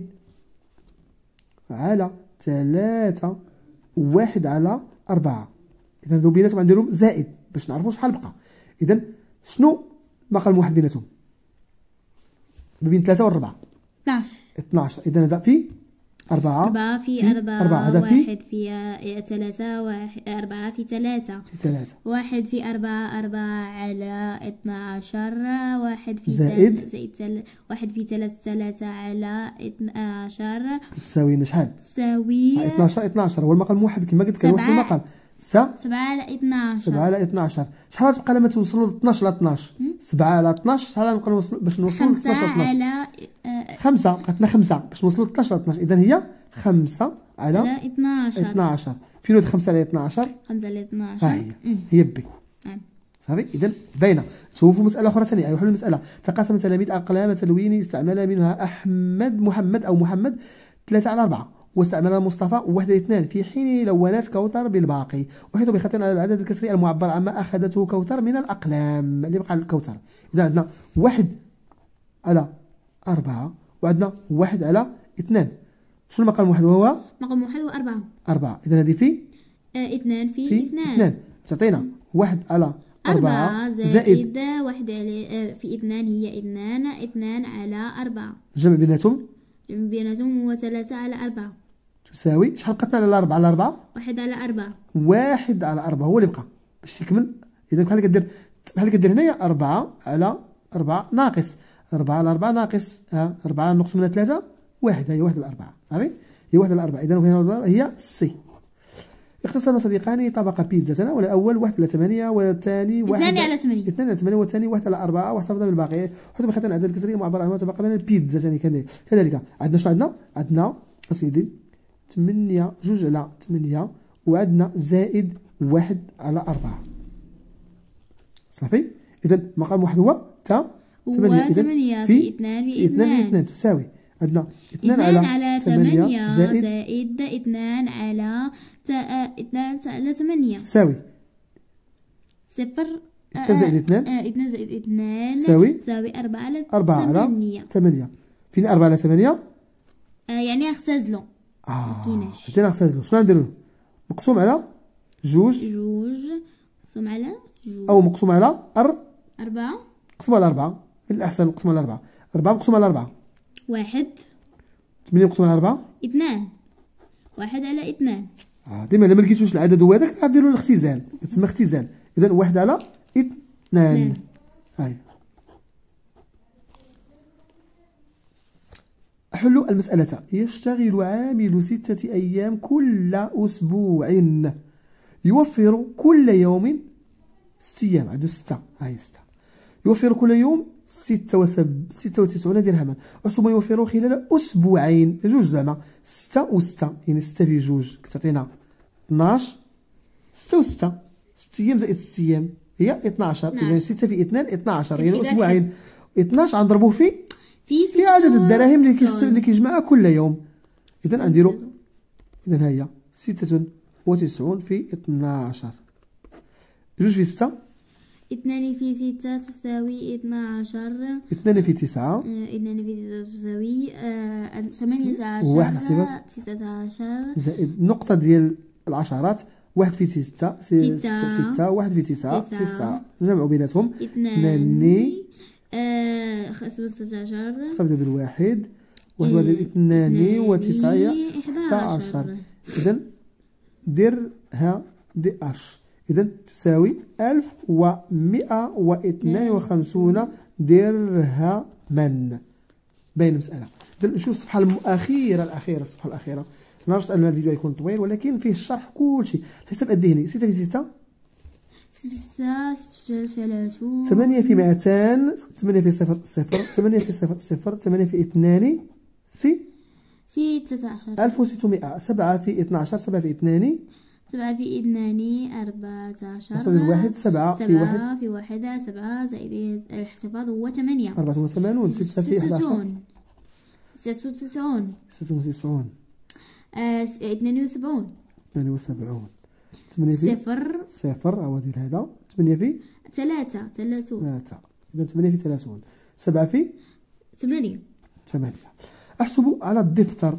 على ثلاثة وواحد على أربعة. إذا هذو بيناتهم غنديرهم زائد باش نعرفوا شحال بقى. إذا شنو باقي الواحد بيناتهم؟ ما بين ثلاثة والربعة اثناش. اثناش. إذا هذا في أربعة. أربعة في أربعة. أربعة. هذا في واحد في ثلاثة. واحد أربعة في ثلاثة. في ثلاثة. واحد في أربعة. أربعة على اثنا عشر. واحد في زائد زائد تل... واحد في ثلاثة. ثلاثة على اثنا عشر تساوي لنا شحال؟ تساوي اثناش. اثناش هو المقام واحد كما قلت لك. واحد المقام سبعة. سبعة على اثنا عشر. سبعة على اثنا عشر. شحال غتبقى لما توصلوا ل اثناش على اثناش؟ سبعة على اثناش. شحال غنبقى نوصل باش نوصلوا ل اثناش على اثناش؟ على خمسة. بقاتنا خمسة باش نوصلوا ل اثناش على اثناش. إذا هي خمسة على على اثنا عشر. اثنا عشر. فين هاد خمسة على اثنا عشر؟ خمسة على اثنا عشر. ها هي هي بي. صافي. إذا باينة. شوفوا مسألة أخرى ثانية. أيها المسألة تقاسم تلاميذ أقلام تلوين استعمل منها أحمد محمد أو محمد ثلاثة على أربعة واستعمل مصطفى واحد على اثنان في حين لونات كوثر بالباقي. وحيث بخط على العدد الكسري المعبر عما أخذته كوثر من الأقلام اللي بقى على الكوثر. إذا عندنا واحد على أربعة وعندنا واحد على اثنان. شنو المقام واحد وهو؟ مقام واحد هو أربعة. أربعة. إذا هذه في آه اثنان في, في اثنان. اثنان. تعطينا واحد على أربعة, أربعة زائد, زائد واحد على آه في اثنان هي اثنان. اثنان على أربعة. الجمع بيناتهم؟ الجمع بيناتهم هو ثلاثة على أربعة. تساوي شحال بقاتنا على أربعة على أربعة؟ واحد على أربعة. واحد على أربعة هو اللي بقى باش يكمل. إذا بحال كدير بحال كدير هنايا أربعة على أربعة ناقص أربعة على أربعة ناقص ها أربعة نقص منها ثلاثة واحد. هي واحد على أربعة. صافي. هي واحد على أربعة. إذا هنا هي سي. اختصم صديقان طبق بيتزا ولا الأول واحد على ثمانية والثاني واحد اثنان على ثمانية. اثنان على ثمانية والثاني واحد على أربعة واحتفظ بالباقي. حيث بخط العدد الكسري المعبر عنه تبقى لنا البيتزا ثاني. كذلك عندنا شنو عندنا؟ عندنا أسيدي ثمانية جوج على ثمانية وعندنا زائد واحد على أربعة. صافي. إذا مقام واحد هو تا ثمانية. إذا في اثنان في اثنان في اثنان تساوي عندنا اثنان على ثمانية زائد زائد اثنان على اثنان على ثمانية تساوي صفر. اثنان زائد اثنان اثنان زائد اثنان تساوي تساوي أربعة على أربعة على ثمانية. فين أربعة على ثمانية؟ آه يعني اختزلو. اه مكيناش. حتى نختزلو. شنو نديرو؟ مقسوم على جوج. جوج مقسوم على جوج. أو مقسوم على أر أربعة. مقسوم على أربعة. الأحسن مقسوم على أربعة. أربعة مقسوم على أربعة واحد. ثمانية مقسوم على أربعة اثنان. واحد على اثنان. اه ديما إلا ملقيتوش العدد هو هذاك غديروا الاختزال. كتسمى اختزال. إذا واحد على اثنان. هاي. حل المسألة. يشتغل عامل ستة أيام كل أسبوع يوفر كل يوم ست أيام. عنده ستة. هاي ستة. يوفر كل يوم ستة وسب ستة وتسعون درهما. ثم يوفر خلال أسبوعين جوج زعما ستة وستة يعني ستة في جوج كتعطينا اثناش. ستة وستة ست أيام زائد ست أيام هي اثناش. إذا ستة في اثنان اثناش يعني أسبوعين. اثناش غنضربوه في في, في عدد الدراهم اللي كيحسب اللي كيجمعها كل يوم. إذا غنديرو إذا ها هي ستة وتسعون في اثناش. جوج في ستة اثنان في ستة تساوي اثنا عشر. اثنان في تسعة اثنان في تسعة تساوي ثمانية عشر. واحد حسبت تسعة عشر زائد نقطة ديال العشرات. واحد في ستة ستة ستة. واحد في تسعة تسعة. نجمعوا بيناتهم اثنان خمسة عشر. تبدأ بالواحد. واحد واحد اثنان وتسعة هي إحدى عشر. إذا درها دي اش. إذا تساوي ألف ومئة واثنان وخمسون درهما. باين المسألة. إذا نشوف الصفحة الأخيرة الأخيرة الصفحة الأخيرة نعرف ان الفيديو يكون طويل ولكن فيه الشرح كلشي. الحساب الذهني ستة في ستة ستة ستة ثلاثون ثمانية في مئتان ثمانية في صفر صفر ثمانية في صفر صفر ثمانية في اثنان سي ستة عشر ألف وستمائة سبعة في اثنا عشر سبعة في اثنان سبعة في اثنان أربعة عشر نحسب الواحد سبعة في واحد سبعة في واحد سبعة زائد الاحتفاظ هو ثمانية أربعة وثمانون ستة في أحد عشر ستة وتسعون ستة وتسعون اثنان وسبعون اثنان وسبعون ثمانية في صفر صفر عوضي هذا ثمانية في ثلاثة ثلاثون ثلاثة إذا ثمانية في ثلاثون سبعة في ثمانية ثمانية. أحسب على الدفتر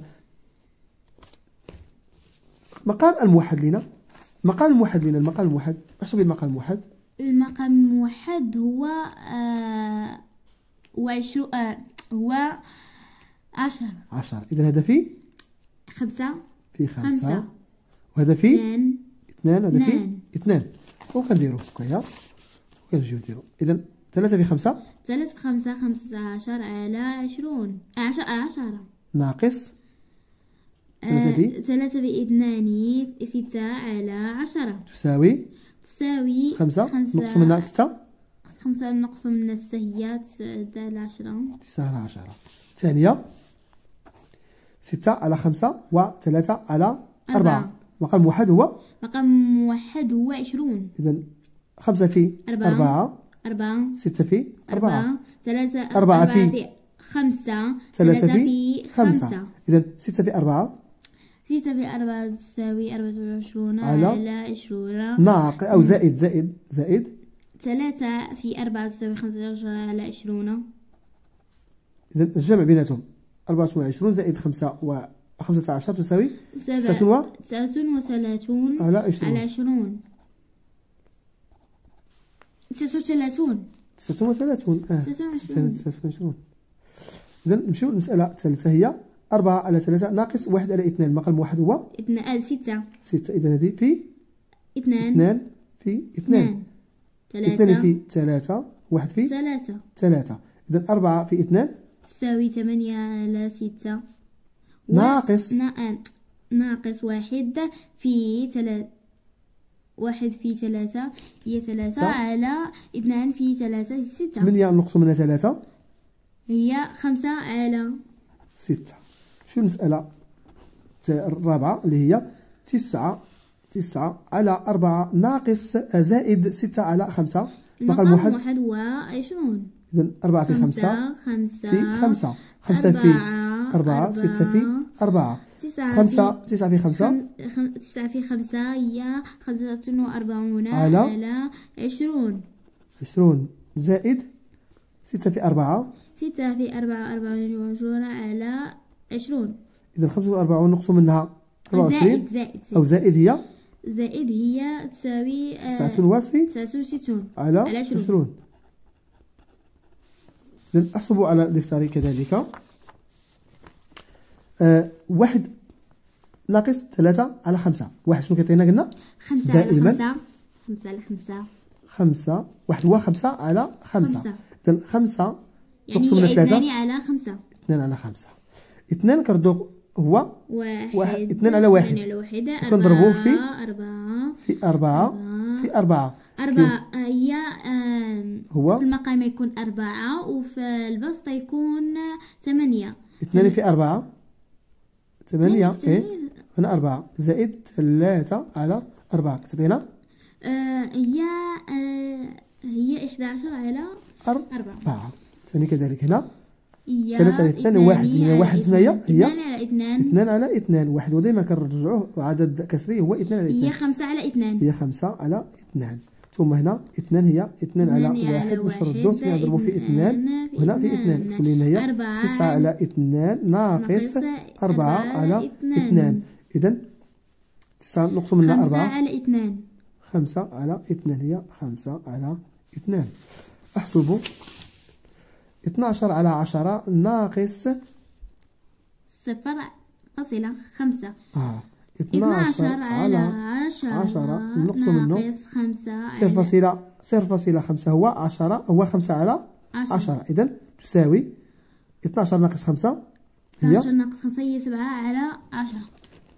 مقام الموحد لنا مقام الموحد لنا المقام الموحد احسب المقام الموحد. المقام الموحد هو آه وعشرون آه هو عشرة عشرة إذا هذا في خمسة في خمسة, خمسة. وهذا في اثنان اثنان هذا في اثنان اثنان وكنديرو هكايا وكنجيو نديرو إذا ثلاثة في خمسة ثلاثة في خمسة خمسة عشر على عشرون عشرة عشرة ناقص ثلاثة في ثلاثة في اثنان ستة على عشرة تساوي تساوي خمسة نقص منها ستة خمسة نقص من ستة هي تسعة على عشرة تسعة على عشرة. ثانية ستة على خمسة وثلاثة على أربعة. مقام موحد هو مقام موحد هو عشرون. إذا خمسة في أربعة أربعة أربعة ستة في أربعة ثلاثة أربعة في خمسة ثلاثة في خمسة. إذا ستة في أربعة ستة في أربعة تساوي أربعة وعشرون على, على عشرون ناقص أو زائد زائد زائد ثلاثة في أربعة تساوي خمسة عشر على عشرون. إذا الجمع بيناتهم أربعة وعشرون زائد خمسة وخمسة عشر تساوي تسعة و تسعة وثلاثون على عشرون على عشرون تسعة وثلاثون تسعة وثلاثون اه تسعة وعشرون. إذا نمشيو للمسألة الثالثة هي أربعة على ثلاثة ناقص واحد على اثنان. المقام الموحد هو اثنان ستة ستة. إذا هذه في اثنان اثنان في اثنان اثنان في ثلاثة واحد في ثلاثة ثلاثة. إذا أربعة في اثنان تساوي ثمانية على ستة ناقص نا... ناقص واحد في ثلاثة واحد في ثلاثة هي ثلاثة على اثنان في ثلاثة ستة. ثمانية نقص منها ثلاثة هي خمسة على ستة. شو المسألة الرابعة اللي هي تسعة تسعة على أربعة ناقص زائد ستة على خمسة. المقام الموحد هو عشرون. إذا أربعة في خمسة في خمسة خمسة في أربعة ستة في أربعة خمسة تسعة في خمسة تسعة في خمسة هي خمسة وأربعون على, على عشرون عشرون زائد ستة في أربعة ستة في أربعة أربعة وعشرون على عشرون. إذا خمسة وأربعون نقص منها أربعة وعشرين زائد, زائد أو زائد هي زائد هي تساوي تسعة وستون تسعة وستون على عشرون. إذا أحسب على دفتري كذلك أه واحد ناقص ثلاثة على خمسة. واحد شنو كيعطينا قلنا خمسة دائما على خمسة خمسة على خمسة خمسة واحد هو خمسة على خمسة. إذا خمسة يعني من ثلاثة اثنان على خمسة اثنان على خمسة. اثنان كردو هو واحد, واحد اثنان على واحد اثنان على واحد كنضربوه في أربعة في أربعة في أربعة أربعة هي هو في المقام يكون أربعة وفي البسط يكون ثمانية. اثنان في أربعة ثمانية إيه هنا أربعة زائد ثلاثة على أربعة تعطينا آه هي آه هي إحدى عشر على أربعة. ثاني كذلك هنا ثلاثة على اثنان واحد هي واحد هنايا هي اثنان على اثنان اثنان على اثنان واحد ودائما كنرجعوه عدد كسري هو اثنان على اثنان هي خمسة على اثنان هي خمسة على اثنان. ثم هنا اثنان هي اثنان على واحد باش نردوه ثاني نضربو في اثنان وهنا في اثنان نقسم لنا هي تسعة على اثنان ناقص أربعة على اثنان. إذا تسعة نقص منها أربعة خمسة على اثنان خمسة على اثنان هي خمسة على اثنان. أحسب اثنا عشر على عشرة ناقص صفر فاصلة خمسة. آه اثنا عشر على عشرة, عشرة نقص منه ناقص خمسة صفر فاصلة صفر فاصلة خمسة هو عشرة هو خمسة على عشرة, عشرة. إذا تساوي اثنا عشر ناقص خمسة هي اثنا عشر ناقص خمسة هي سبعة على عشرة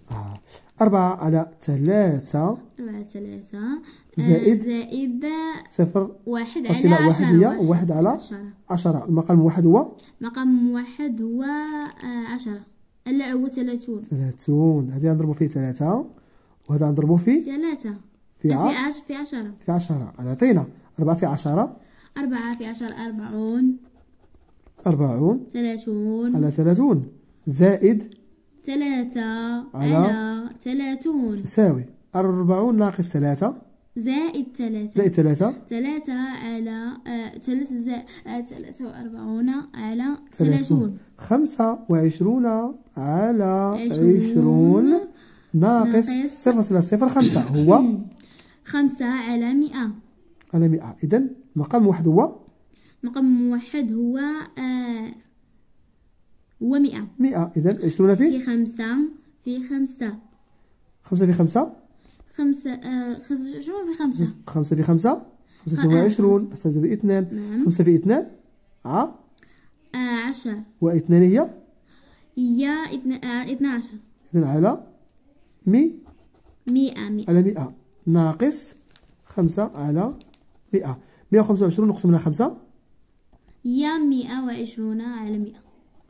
آه. أربعة على ثلاثة أربعة على ثلاثة زائد زائد صفر واحد على فاصلة واحد عشرة. هي واحد على عشرة. عشرة. المقام واحد هو مقام واحد هو عشرة. لا هو ثلاثون. ثلاثون. هذه غنضربو فيه ثلاثة وهذا غنضربو فيه ثلاثة في في ع... عش في عشرة. في عشرة. عطينا أربعة في عشرة. أربعة في عشرة أربعون. أربعون ثلاثون على ثلاثون زائد ثلاثة على على ثلاثون تساوي أربعون ناقص ثلاثة زائد ثلاثة زائد ثلاثة ثلاثة على آه ثلاثة زائد آه ثلاثة وأربعون على ثلاثون. ثلاثون. خمسة وعشرون على عشرون عشرون ناقص ناقص صفر فاصلة صفر خمسة هو خمسة على مئة. على مئة. إذن مقام واحد هو مقام واحد هو آه هو مئة. مئة. إذن عشرون في في خمسة في خمسة خمسة في خمسة خمسة آه خمسة شنو في خمسة؟ خمسة في خمسة خمسة وعشرون. خمسة في اثنان. نعم. خمسة في اثنان ع آه عشر. واثنان هي هي اثنا آه اثنا عشر. إذن على مي مئة مئة على مئة ناقص خمسة على مئة. مئة وخمسة وعشرون نقص منها خمسة هي مئة وعشرون على مئة.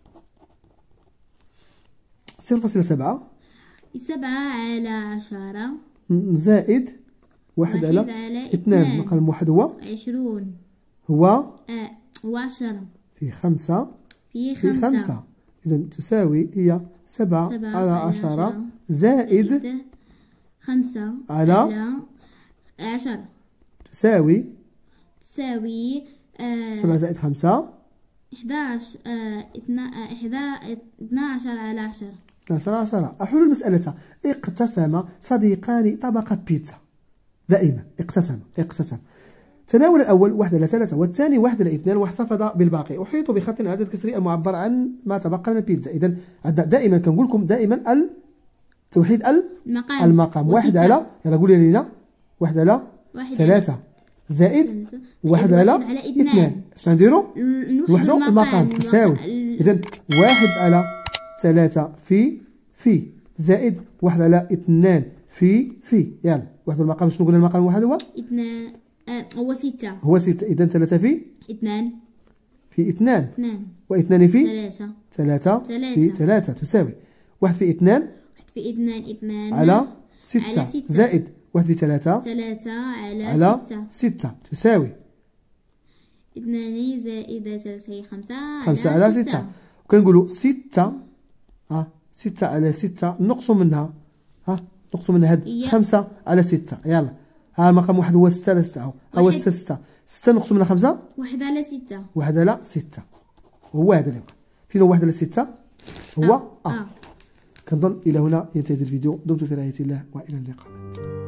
صفر فاصلة سبعة سبعة على عشرة زائد واحد على على اثنان. مقام واحد هو عشرون هو آه وعشرة في خمسة في في خمسة. خمسة. إذن تساوي هي سبعة سبعة على على عشرة عشرة زائد زائد خمسة على على عشرة تساوي تساوي آه سبعة زائد خمسة إحداش آه اثنا آه إحدى اثنا عشر على عشرة. عشرة عشرة. أحل المسألة. اقتسم صديقان طبق بيتزا. دائما اقتسم اقتسم. تناول الأول واحد على ثلاثة والثاني واحد على اثنان واحتفظ بالباقي. أحيط بخط عدد كسري المعبر عن ما تبقى من البيتزا. إذا عندنا دائما كنقول لكم دائما ال توحيد المقام المقام. واحد على يلا قولي لينا واحد على ثلاثة زائد واحد على اثنان. اش نديرو؟ نوحدو المقام تساوي. إذا واحد على ثلاثة في في زائد واحد على اثنان في في. يلا وحدو المقام. شنو قلنا المقام واحد هو؟ اثنان آه هو ستة. هو ستة. إذا ثلاثة في اثنان في اثنان اثنان واثنان في ثلاثة ثلاثة في ثلاثة تساوي واحد في اثنان واحد في اثنان اثنان على ستة, على ستة. زائد واحد في ثلاثة ثلاثة على, على ستة. ستة تساوي اثنان زائد ثلاثة هي خمسة خمسة على, على ستة. وكنقولوا ستة ها ستة على ستة نقص منها ها نقص منها هاد خمسة على ستة. يلا ها المقام واحد هو ستة على ستة. هو هو ستة ستة ستة نقص منها خمسة واحد على ستة. واحد على ستة هو هذا اللي فين هو واحد على ستة هو آه. آه. آه. كنظن إلى هنا ينتهي الفيديو. دمتم في رعاية الله وإلى اللقاء.